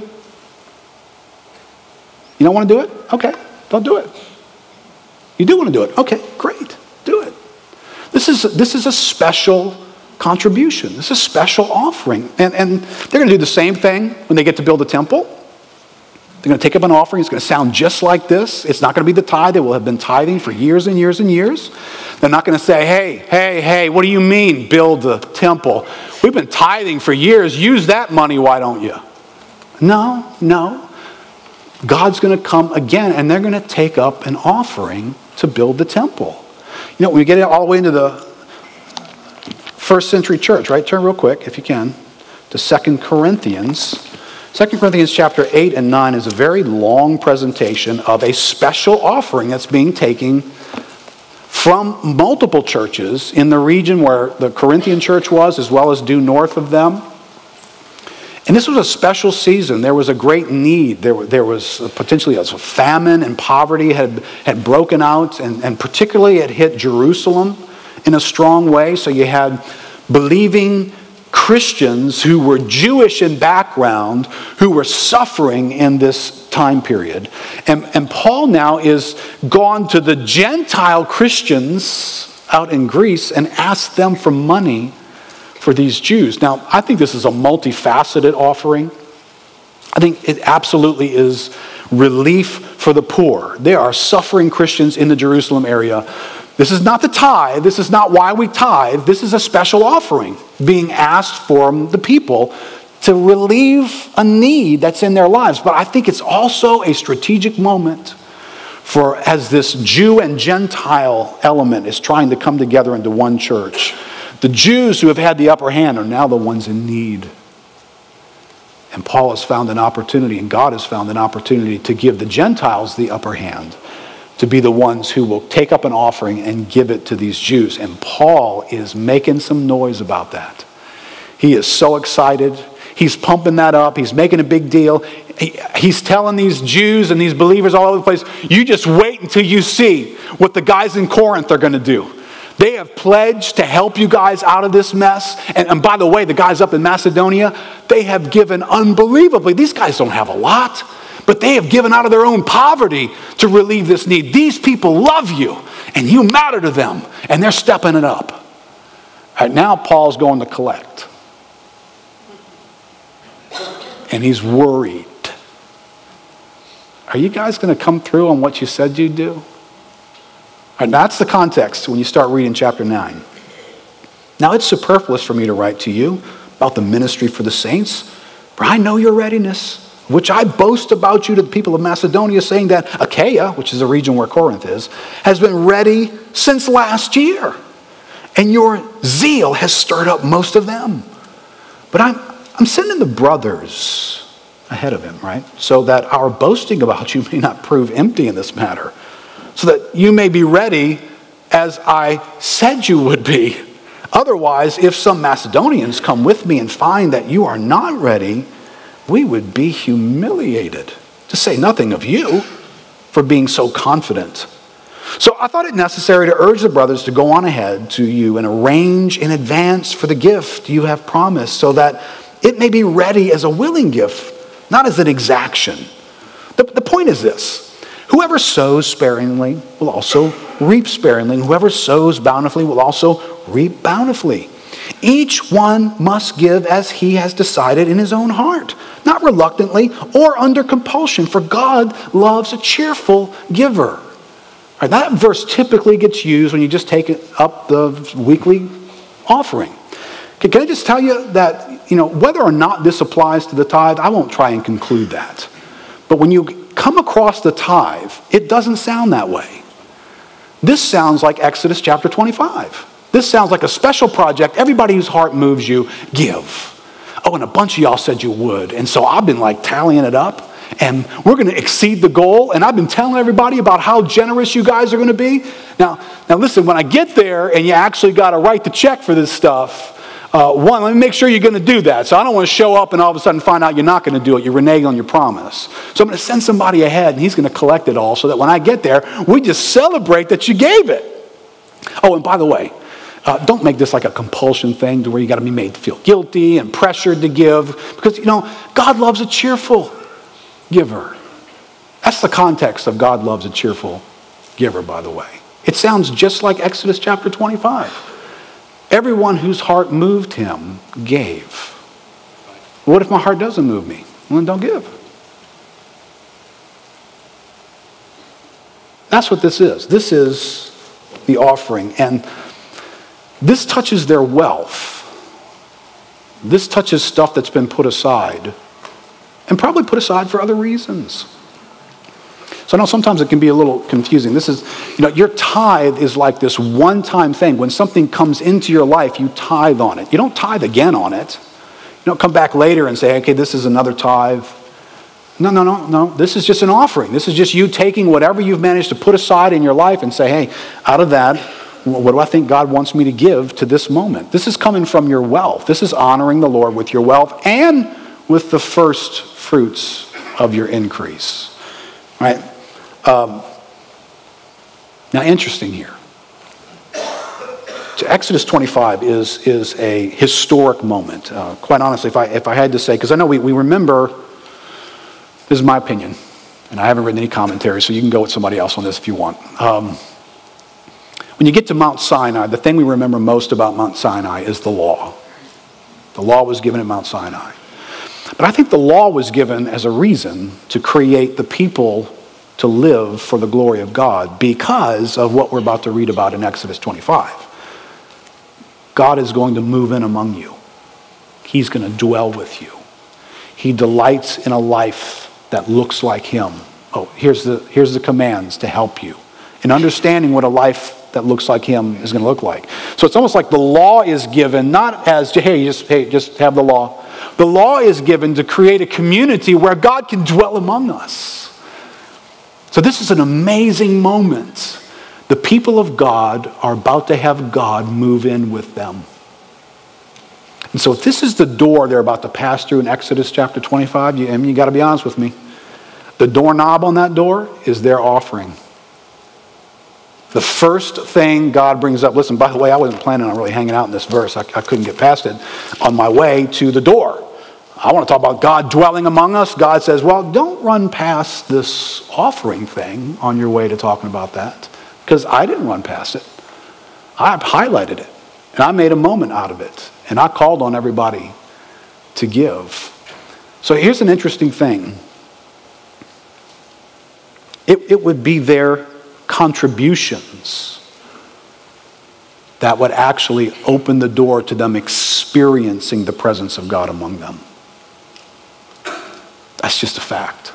You don't want to do it? Okay. Don't do it. You do want to do it. Okay, great. Do it. This is, this is a special contribution. This is a special offering. And, and they're going to do the same thing when they get to build a temple. They're going to take up an offering. It's going to sound just like this. It's not going to be the tithe. They will have been tithing for years and years and years. They're not going to say, hey, hey, hey, what do you mean build the temple? We've been tithing for years. Use that money, why don't you? No, no. God's going to come again, and they're going to take up an offering to build the temple. You know, when we get all the way into the first century church, right? Turn real quick, if you can, to Second Corinthians. Second Corinthians chapter eight and nine is a very long presentation of a special offering that's being taken from multiple churches in the region where the Corinthian church was, as well as due north of them. And this was a special season. There was a great need. There, there was potentially a famine and poverty had, had broken out, and, and particularly it hit Jerusalem in a strong way. So you had believing Christians who were Jewish in background who were suffering in this time period. And, and Paul now is gone to the Gentile Christians out in Greece and asked them for money for these Jews. Now, I think this is a multifaceted offering. I think it absolutely is relief for the poor. There are suffering Christians in the Jerusalem area. This is not the tithe. This is not why we tithe. This is a special offering being asked from the people to relieve a need that's in their lives. But I think it's also a strategic moment for as this Jew and Gentile element is trying to come together into one church. The Jews who have had the upper hand are now the ones in need. And Paul has found an opportunity, and God has found an opportunity to give the Gentiles the upper hand, to be the ones who will take up an offering and give it to these Jews. And Paul is making some noise about that. He is so excited. He's pumping that up. He's making a big deal. He, he's telling these Jews and these believers all over the place, you just wait until you see what the guys in Corinth are going to do. They have pledged to help you guys out of this mess. And, and by the way, the guys up in Macedonia, they have given unbelievably. These guys don't have a lot, but they have given out of their own poverty to relieve this need. These people love you, and you matter to them, and they're stepping it up. All right, now Paul's going to collect. And he's worried. Are you guys going to come through on what you said you'd do? And that's the context when you start reading chapter nine. Now it's superfluous for me to write to you about the ministry for the saints, for I know your readiness, which I boast about you to the people of Macedonia, saying that Achaia, which is the region where Corinth is, has been ready since last year. And your zeal has stirred up most of them. But I'm, I'm sending the brothers ahead of him, right? So that our boasting about you may not prove empty in this matter. So that you may be ready as I said you would be, Otherwise, if some Macedonians come with me and find that you are not ready, we would be humiliated, to say nothing of you, for being so confident. So I thought it necessary to urge the brothers to go on ahead to you and arrange in advance for the gift you have promised, so that it may be ready as a willing gift, not as an exaction. The, the point is this: whoever sows sparingly will also reap sparingly, and whoever sows bountifully will also reap bountifully. Each one must give as he has decided in his own heart, not reluctantly or under compulsion, for God loves a cheerful giver. Right, that verse typically gets used when you just take up the weekly offering. Okay, can I just tell you that, you know, whether or not this applies to the tithe, I won't try and conclude that. But when you come across the tithe, it doesn't sound that way. This sounds like Exodus chapter twenty-five. This sounds like a special project. Everybody whose heart moves you, give. Oh, and a bunch of y'all said you would. And so I've been like tallying it up. And we're going to exceed the goal. And I've been telling everybody about how generous you guys are going to be. Now, now listen, when I get there and you actually got to write the check for this stuff, uh, one, let me make sure you're going to do that. So I don't want to show up and all of a sudden find out you're not going to do it. You're reneging on your promise. So I'm going to send somebody ahead and he's going to collect it all so that when I get there, we just celebrate that you gave it. Oh, and by the way, Uh, don't make this like a compulsion thing to where you got to be made to feel guilty and pressured to give. Because, you know, God loves a cheerful giver. That's the context of God loves a cheerful giver, by the way. It sounds just like Exodus chapter twenty-five. Everyone whose heart moved him gave. What if my heart doesn't move me? Well, then don't give. That's what this is. This is the offering. And this touches their wealth. This touches stuff that's been put aside, and probably put aside for other reasons. So I know sometimes it can be a little confusing. This is, you know, your tithe is like this one-time thing. When something comes into your life, you tithe on it. You don't tithe again on it. You don't come back later and say, okay, this is another tithe. No, no, no, no. This is just an offering. This is just you taking whatever you've managed to put aside in your life and say, hey, out of that, what do I think God wants me to give to this moment? This is coming from your wealth. This is honoring the Lord with your wealth and with the first fruits of your increase. Right? Um, now, interesting here. Exodus twenty-five is, is a historic moment. Uh, quite honestly, if I, if I had to say, because I know we, we remember, this is my opinion, and I haven't written any commentary, so you can go with somebody else on this if you want. Um, When you get to Mount Sinai, the thing we remember most about Mount Sinai is the law. The law was given at Mount Sinai. But I think the law was given as a reason to create the people to live for the glory of God, because of what we're about to read about in Exodus twenty-five. God is going to move in among you. He's going to dwell with you. He delights in a life that looks like him. Oh, here's the, here's the commands to help you in understanding what a life that looks like him is going to look like. So it's almost like the law is given not as, hey, just, hey, just have the law. The law is given to create a community where God can dwell among us. So this is an amazing moment. The people of God are about to have God move in with them. And so if this is the door they're about to pass through in Exodus chapter twenty-five, you, I mean, you got to be honest with me. The doorknob on that door is their offering. The first thing God brings up, listen, by the way, I wasn't planning on really hanging out in this verse. I, I couldn't get past it on my way to the door. I want to talk about God dwelling among us. God says, well, don't run past this offering thing on your way to talking about that, because I didn't run past it. I highlighted it, and I made a moment out of it, and I called on everybody to give. So here's an interesting thing. It, it would be their contributions that would actually open the door to them experiencing the presence of God among them. That's just a fact.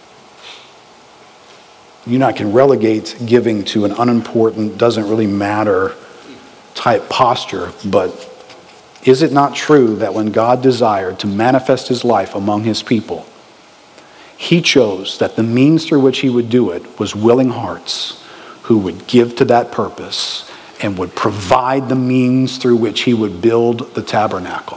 You know, I can relegate giving to an unimportant, doesn't really matter type posture, but is it not true that when God desired to manifest his life among his people, he chose that the means through which he would do it was willing hearts who would give to that purpose and would provide the means through which he would build the tabernacle.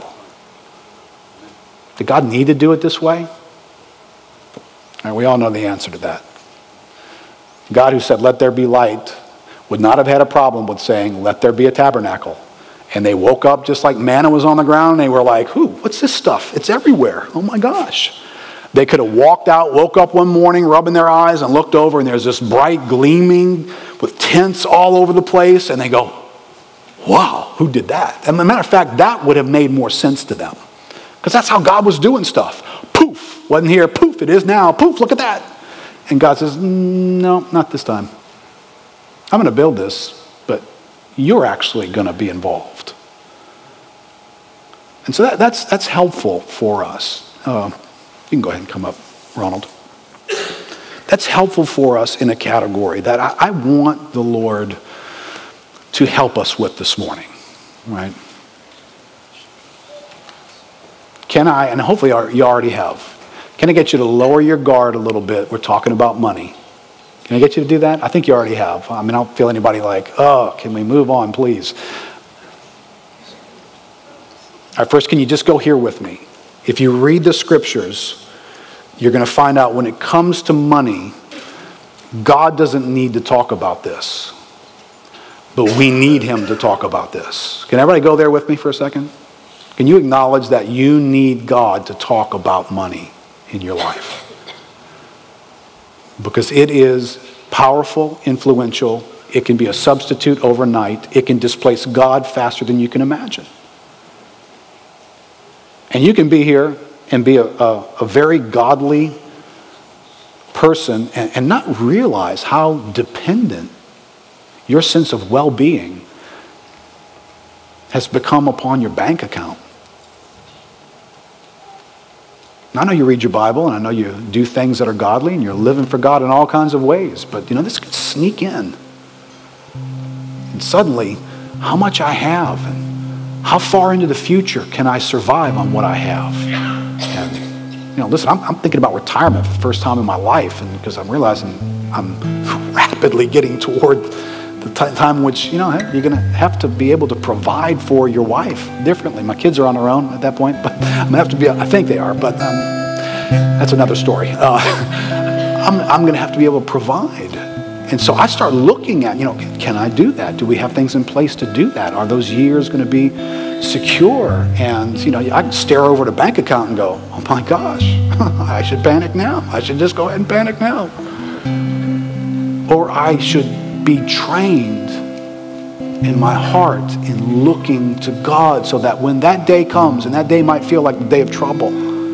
Did God need to do it this way? And we all know the answer to that. God, who said, let there be light, would not have had a problem with saying, let there be a tabernacle. And they woke up just like manna was on the ground. And they were like, ooh, what's this stuff? It's everywhere. Oh my gosh. They could have walked out, woke up one morning, rubbing their eyes, and looked over, and there's this bright gleaming with tents all over the place. And they go, wow, who did that? And as a matter of fact, that would have made more sense to them. Because that's how God was doing stuff. Poof, wasn't here. Poof, it is now. Poof, look at that. And God says, no, not this time. I'm going to build this, but you're actually going to be involved. And so that, that's, that's helpful for us. Uh, you can go ahead and come up, Ronald. That's helpful for us in a category that I, I want the Lord to help us with this morning, right? Can I, and hopefully you already have, can I get you to lower your guard a little bit? We're talking about money. Can I get you to do that? I think you already have. I mean, I don't feel anybody like, oh, can we move on, please? All right, first, can you just go here with me? If you read the scriptures, you're going to find out when it comes to money, God doesn't need to talk about this. But we need him to talk about this. Can everybody go there with me for a second? Can you acknowledge that you need God to talk about money in your life? Because it is powerful, influential. It can be a substitute overnight. It can displace God faster than you can imagine. And you can be here and be a, a, a very godly person and, and not realize how dependent your sense of well-being has become upon your bank account. I know you read your Bible, and I know you do things that are godly, and you're living for God in all kinds of ways. But, you know, this can sneak in. And suddenly, how much I have, and how far into the future can I survive on what I have? And, you know, listen, I'm, I'm thinking about retirement for the first time in my life, and because I'm realizing I'm rapidly getting toward the t- time in which, you know, you're going to have to be able to provide for your wife differently. My kids are on their own at that point, but I'm going to have to be, I think they are, but um, that's another story. Uh, I'm, I'm going to have to be able to provide. And so I start looking at, you know, can, can I do that? Do we have things in place to do that? Are those years going to be secure? And, you know, I can stare over at a bank account and go, oh my gosh, I should panic now. I should just go ahead and panic now. Or I should be trained in my heart in looking to God so that when that day comes, and that day might feel like the day of trouble,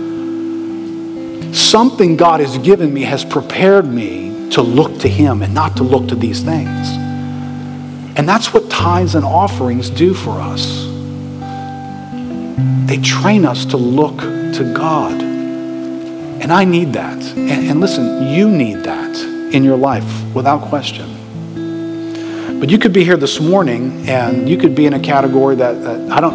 something God has given me has prepared me to look to him and not to look to these things. And that's what tithes and offerings do for us. They train us to look to God. And I need that. And, and listen, you need that in your life without question. But you could be here this morning, and you could be in a category that, that I don't,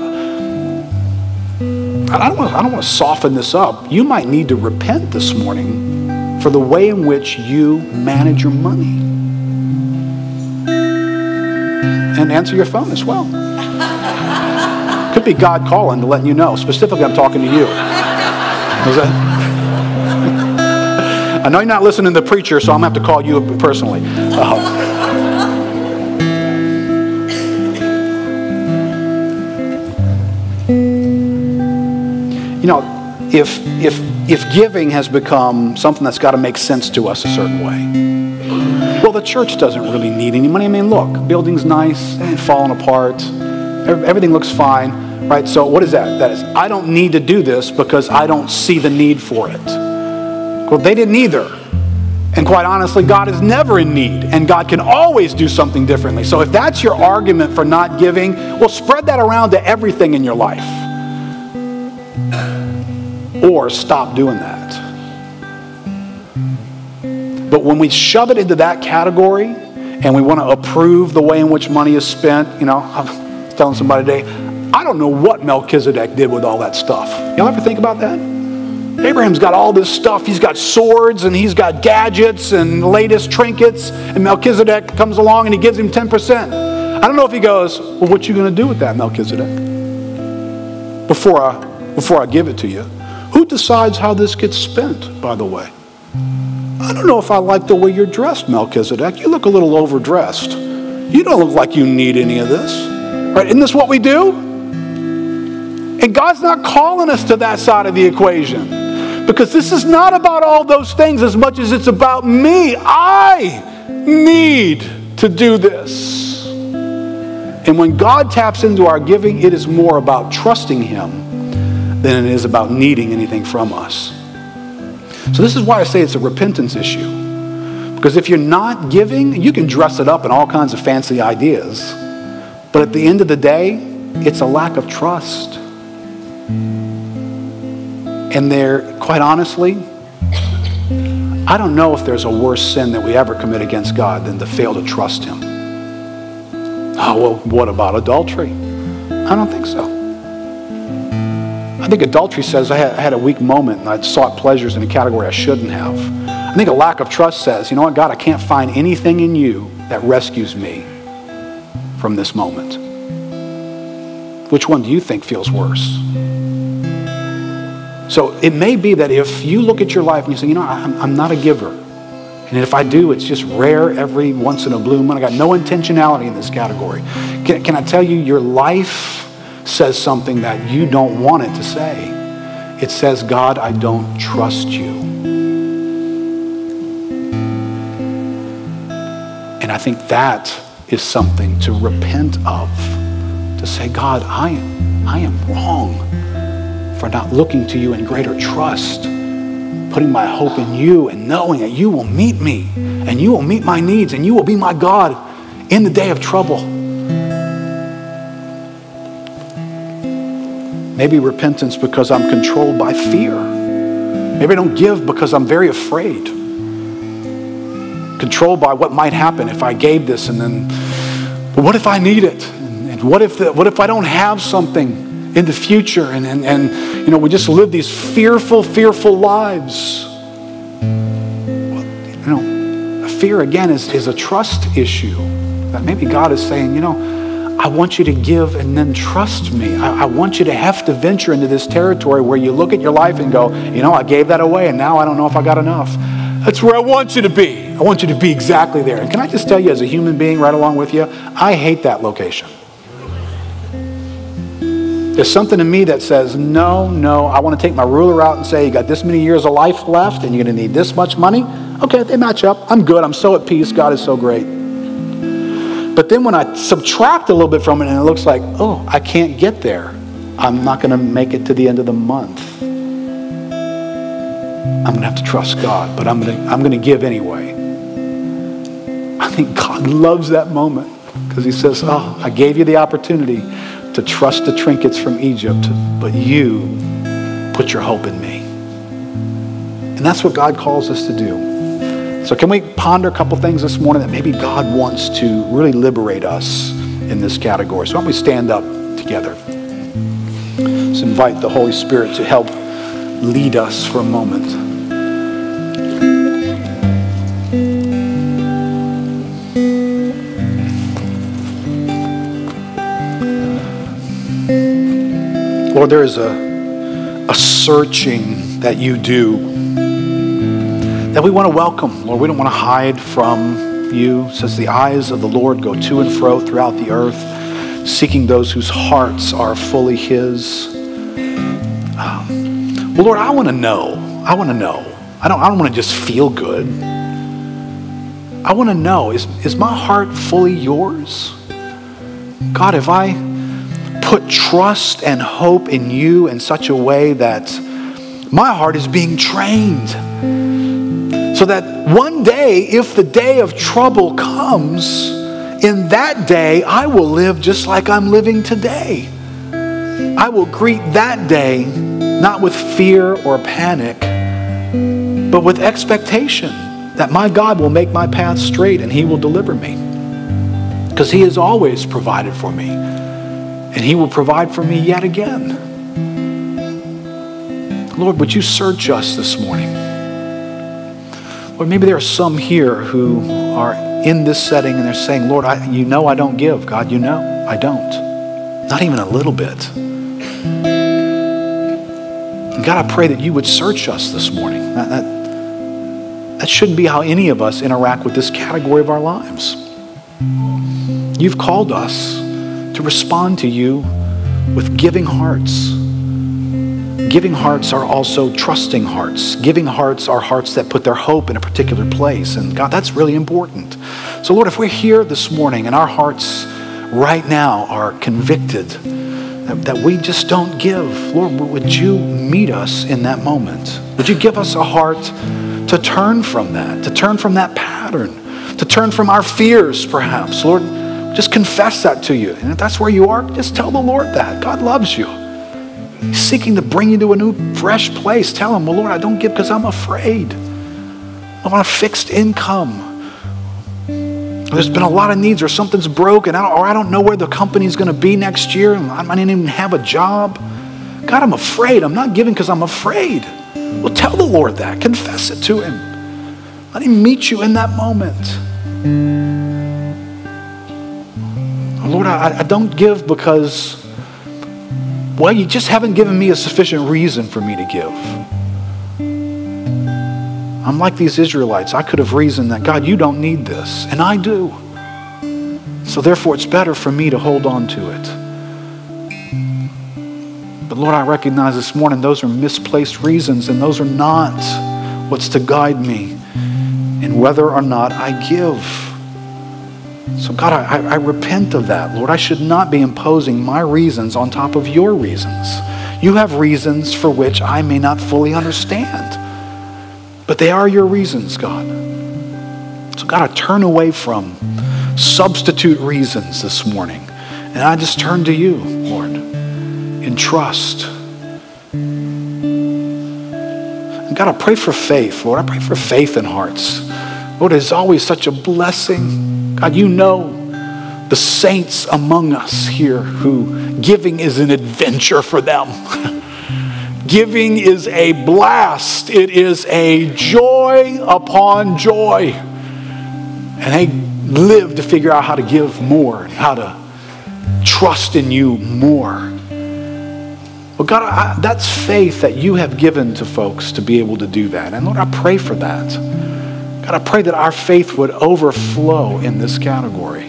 I don't want, I don't want to soften this up. You might need to repent this morning for the way in which you manage your money, and answer your phone as well. Could be God calling to let you know. Specifically, I'm talking to you. Is that? I know you're not listening to the preacher, so I'm going to have to call you personally. Uh, You know, if if if giving has become something that's got to make sense to us a certain way, well, the church doesn't really need any money. I mean, look, building's nice, ain't falling apart, everything looks fine, right? So what is that? That is, I don't need to do this because I don't see the need for it. Well, they didn't either. And quite honestly, God is never in need, and God can always do something differently. So if that's your argument for not giving, well, spread that around to everything in your life. Or stop doing that. But when we shove it into that category and we want to approve the way in which money is spent, you know, I was telling somebody today, I don't know what Melchizedek did with all that stuff. Y'all ever think about that? Abraham's got all this stuff. He's got swords and he's got gadgets and latest trinkets, and Melchizedek comes along and he gives him ten percent. I I don't know if he goes, well, what you going to do with that, Melchizedek? Before I, before I give it to you. Who decides how this gets spent, by the way? I don't know if I like the way you're dressed, Melchizedek. You look a little overdressed. You don't look like you need any of this. Right? Isn't this what we do? And God's not calling us to that side of the equation. Because this is not about all those things as much as it's about me. I need to do this. And when God taps into our giving, it is more about trusting Him than it is about needing anything from us. So this is why I say it's a repentance issue. Because if you're not giving, you can dress it up in all kinds of fancy ideas. But at the end of the day, it's a lack of trust. And there, quite honestly, I don't know if there's a worse sin that we ever commit against God than to fail to trust Him. Oh, well, what about adultery? I don't think so. I think adultery says I had, I had a weak moment and I sought pleasures in a category I shouldn't have. I think a lack of trust says, you know what, God, I can't find anything in you that rescues me from this moment. Which one do you think feels worse? So it may be that if you look at your life and you say, you know, I'm, I'm not a giver. And if I do, it's just rare every once in a blue moon. I got no intentionality in this category. Can, can I tell you, your life says something that you don't want it to say. It says, God, I don't trust you. And I think that is something to repent of. To say, God, I am, I am wrong for not looking to you in greater trust. Putting my hope in you and knowing that you will meet me and you will meet my needs and you will be my God in the day of trouble. Maybe repentance because I'm controlled by fear. Maybe I don't give because I'm very afraid. Controlled by what might happen if I gave this and then, but what if I need it? And, and what if the, what if I don't have something in the future? And, and, and, you know, we just live these fearful, fearful lives. Well, you know, fear, again, is, is a trust issue. That maybe God is saying, you know, I want you to give and then trust me. I, I want you to have to venture into this territory where you look at your life and go, you know, I gave that away and now I don't know if I got enough. That's where I want you to be. I want you to be exactly there. And can I just tell you, as a human being right along with you, I hate that location. There's something in me that says, no, no, I want to take my ruler out and say, you got this many years of life left and you're going to need this much money. Okay, they match up. I'm good. I'm so at peace. God is so great. But then when I subtract a little bit from it and it looks like, oh, I can't get there. I'm not going to make it to the end of the month. I'm going to have to trust God, but I'm going to, I'm going to give anyway. I think God loves that moment because He says, oh, I gave you the opportunity to trust the trinkets from Egypt, but you put your hope in me. And that's what God calls us to do. So can we ponder a couple things this morning that maybe God wants to really liberate us in this category? So why don't we stand up together? Let's invite the Holy Spirit to help lead us for a moment. Lord, there is a, a searching that you do that we want to welcome. Lord, we don't want to hide from you. It says the eyes of the Lord go to and fro throughout the earth, seeking those whose hearts are fully His. Um, well, Lord, I want to know. I want to know. I don't, I don't want to just feel good. I want to know, is, is my heart fully yours? God, have I put trust and hope in you in such a way that my heart is being trained so that one day, if the day of trouble comes, in that day, I will live just like I'm living today. I will greet that day not with fear or panic, but with expectation that my God will make my path straight and He will deliver me. Because He has always provided for me. And He will provide for me yet again. Lord, would you search us this morning? Lord, maybe there are some here who are in this setting and they're saying, Lord, I, you know I don't give. God, you know I don't. Not even a little bit. And God, I pray that you would search us this morning. That, that, that shouldn't be how any of us interact with this category of our lives. You've called us to respond to you with giving hearts. Giving hearts are also trusting hearts. Giving hearts are hearts that put their hope in a particular place. And God, that's really important. So Lord, if we're here this morning and our hearts right now are convicted that, that we just don't give, Lord, would you meet us in that moment? Would you give us a heart to turn from that, to turn from that pattern, to turn from our fears perhaps? Lord, just confess that to you. And if that's where you are, just tell the Lord that. God loves you. He's seeking to bring you to a new, fresh place. Tell him, well, Lord, I don't give because I'm afraid. I want a fixed income. There's been a lot of needs, or something's broken, or I don't know where the company's going to be next year, and I might not even have a job. God, I'm afraid. I'm not giving because I'm afraid. Well, tell the Lord that. Confess it to him. Let him meet you in that moment. Lord, I, I don't give because, well, you just haven't given me a sufficient reason for me to give. I'm like these Israelites. I could have reasoned that, God, you don't need this, and I do. So therefore, it's better for me to hold on to it. But Lord, I recognize this morning those are misplaced reasons, and those are not what's to guide me in whether or not I give. So God, I, I repent of that. Lord, I should not be imposing my reasons on top of your reasons. You have reasons for which I may not fully understand. But they are your reasons, God. So God, I turn away from substitute reasons this morning. And I just turn to you, Lord, in trust. And God, I pray for faith, Lord. I pray for faith in hearts. Lord, it's always such a blessing. God, you know the saints among us here who giving is an adventure for them. Giving is a blast. It is a joy upon joy. And they live to figure out how to give more, and how to trust in you more. Well, God, I, that's faith that you have given to folks to be able to do that. And Lord, I pray for that. God, I pray that our faith would overflow in this category.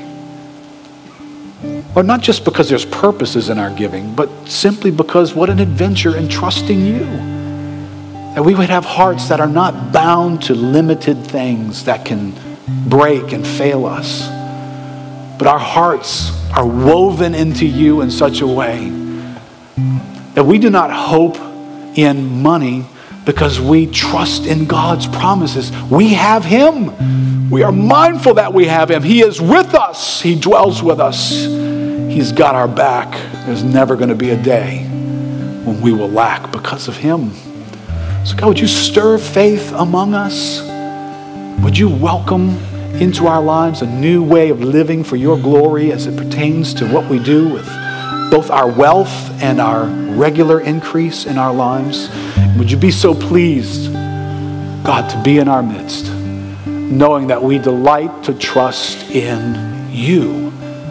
Or not just because there's purposes in our giving, but simply because what an adventure in trusting you. That we would have hearts that are not bound to limited things that can break and fail us. But our hearts are woven into you in such a way that we do not hope in money because we trust in God's promises. We have him. We are mindful that we have him. He is with us. He dwells with us. He's got our back. There's never going to be a day when we will lack because of him. So God, would you stir faith among us? Would you welcome into our lives a new way of living for your glory as it pertains to what we do with both our wealth and our regular increase in our lives? Would you be so pleased, God, to be in our midst, knowing that we delight to trust in you.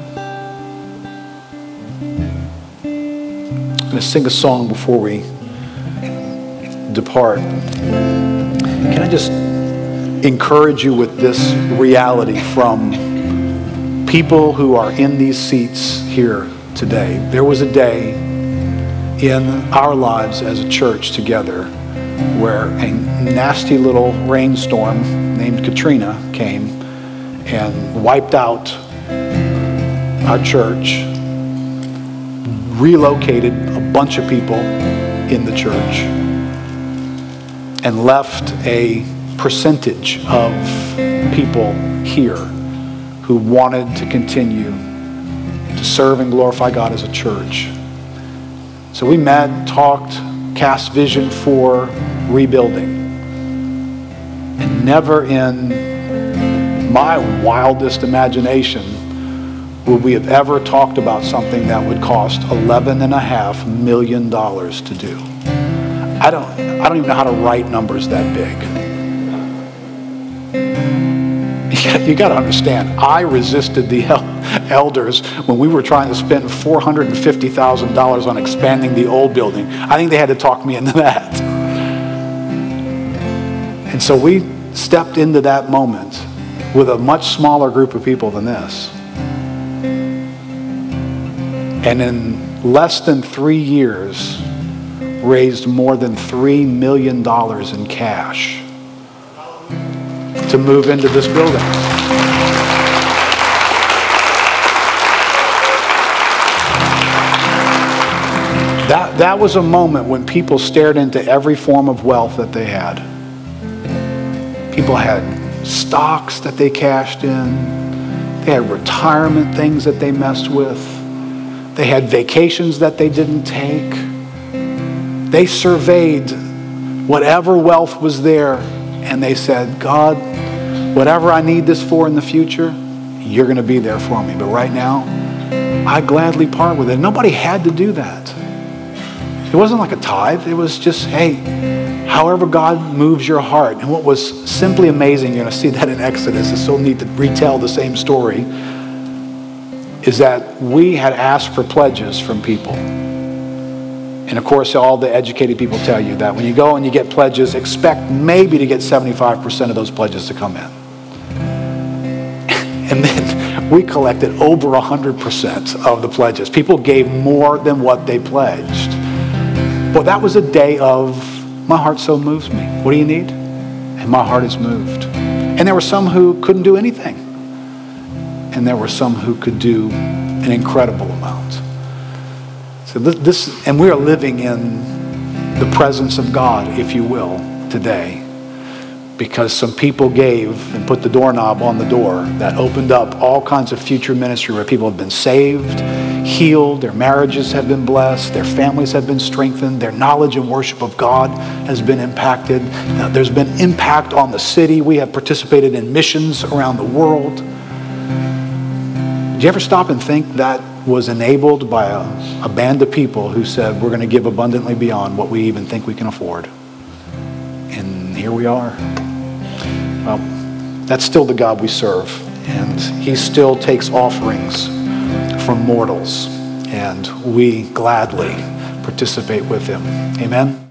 I'm going to sing a song before we depart. Can I just encourage you with this reality from people who are in these seats here today? There was a day in our lives as a church together where a nasty little rainstorm named Katrina came and wiped out our church, relocated a bunch of people in the church, and left a percentage of people here who wanted to continue to serve and glorify God as a church. So we met, talked, cast vision for rebuilding. And never in my wildest imagination would we have ever talked about something that would cost eleven and a half million dollars to do. I don't, I don't even know how to write numbers that big. you got to understand, I resisted the elders when we were trying to spend four hundred fifty thousand dollars on expanding the old building. I think they had to talk me into that. And so we stepped into that moment with a much smaller group of people than this. And in less than three years, raised more than three million dollars in cash to move into this building. That, that was a moment when people stared into every form of wealth that they had. People had stocks that they cashed in. They had retirement things that they messed with. They had vacations that they didn't take. They surveyed whatever wealth was there, and they said, God, whatever I need this for in the future, you're going to be there for me. But right now, I gladly part with it. Nobody had to do that. It wasn't like a tithe. It was just, hey, however God moves your heart. And what was simply amazing, you're going to see that in Exodus, it's so neat to retell the same story, is that we had asked for pledges from people. And of course, all the educated people tell you that when you go and you get pledges, expect maybe to get seventy-five percent of those pledges to come in. And then we collected over one hundred percent of the pledges. People gave more than what they pledged. Well, that was a day of, my heart so moves me. What do you need? And my heart is moved. And there were some who couldn't do anything. And there were some who could do an incredible amount. So this, and we are living in the presence of God, if you will, today. Because some people gave and put the doorknob on the door that opened up all kinds of future ministry where people have been saved, healed, their marriages have been blessed, their families have been strengthened, their knowledge and worship of God has been impacted. Now, there's been impact on the city. We have participated in missions around the world. Did you ever stop and think that was enabled by a, a band of people who said, we're going to give abundantly beyond what we even think we can afford? And here we are. Well, that's still the God we serve. And he still takes offerings from mortals. And we gladly participate with him. Amen.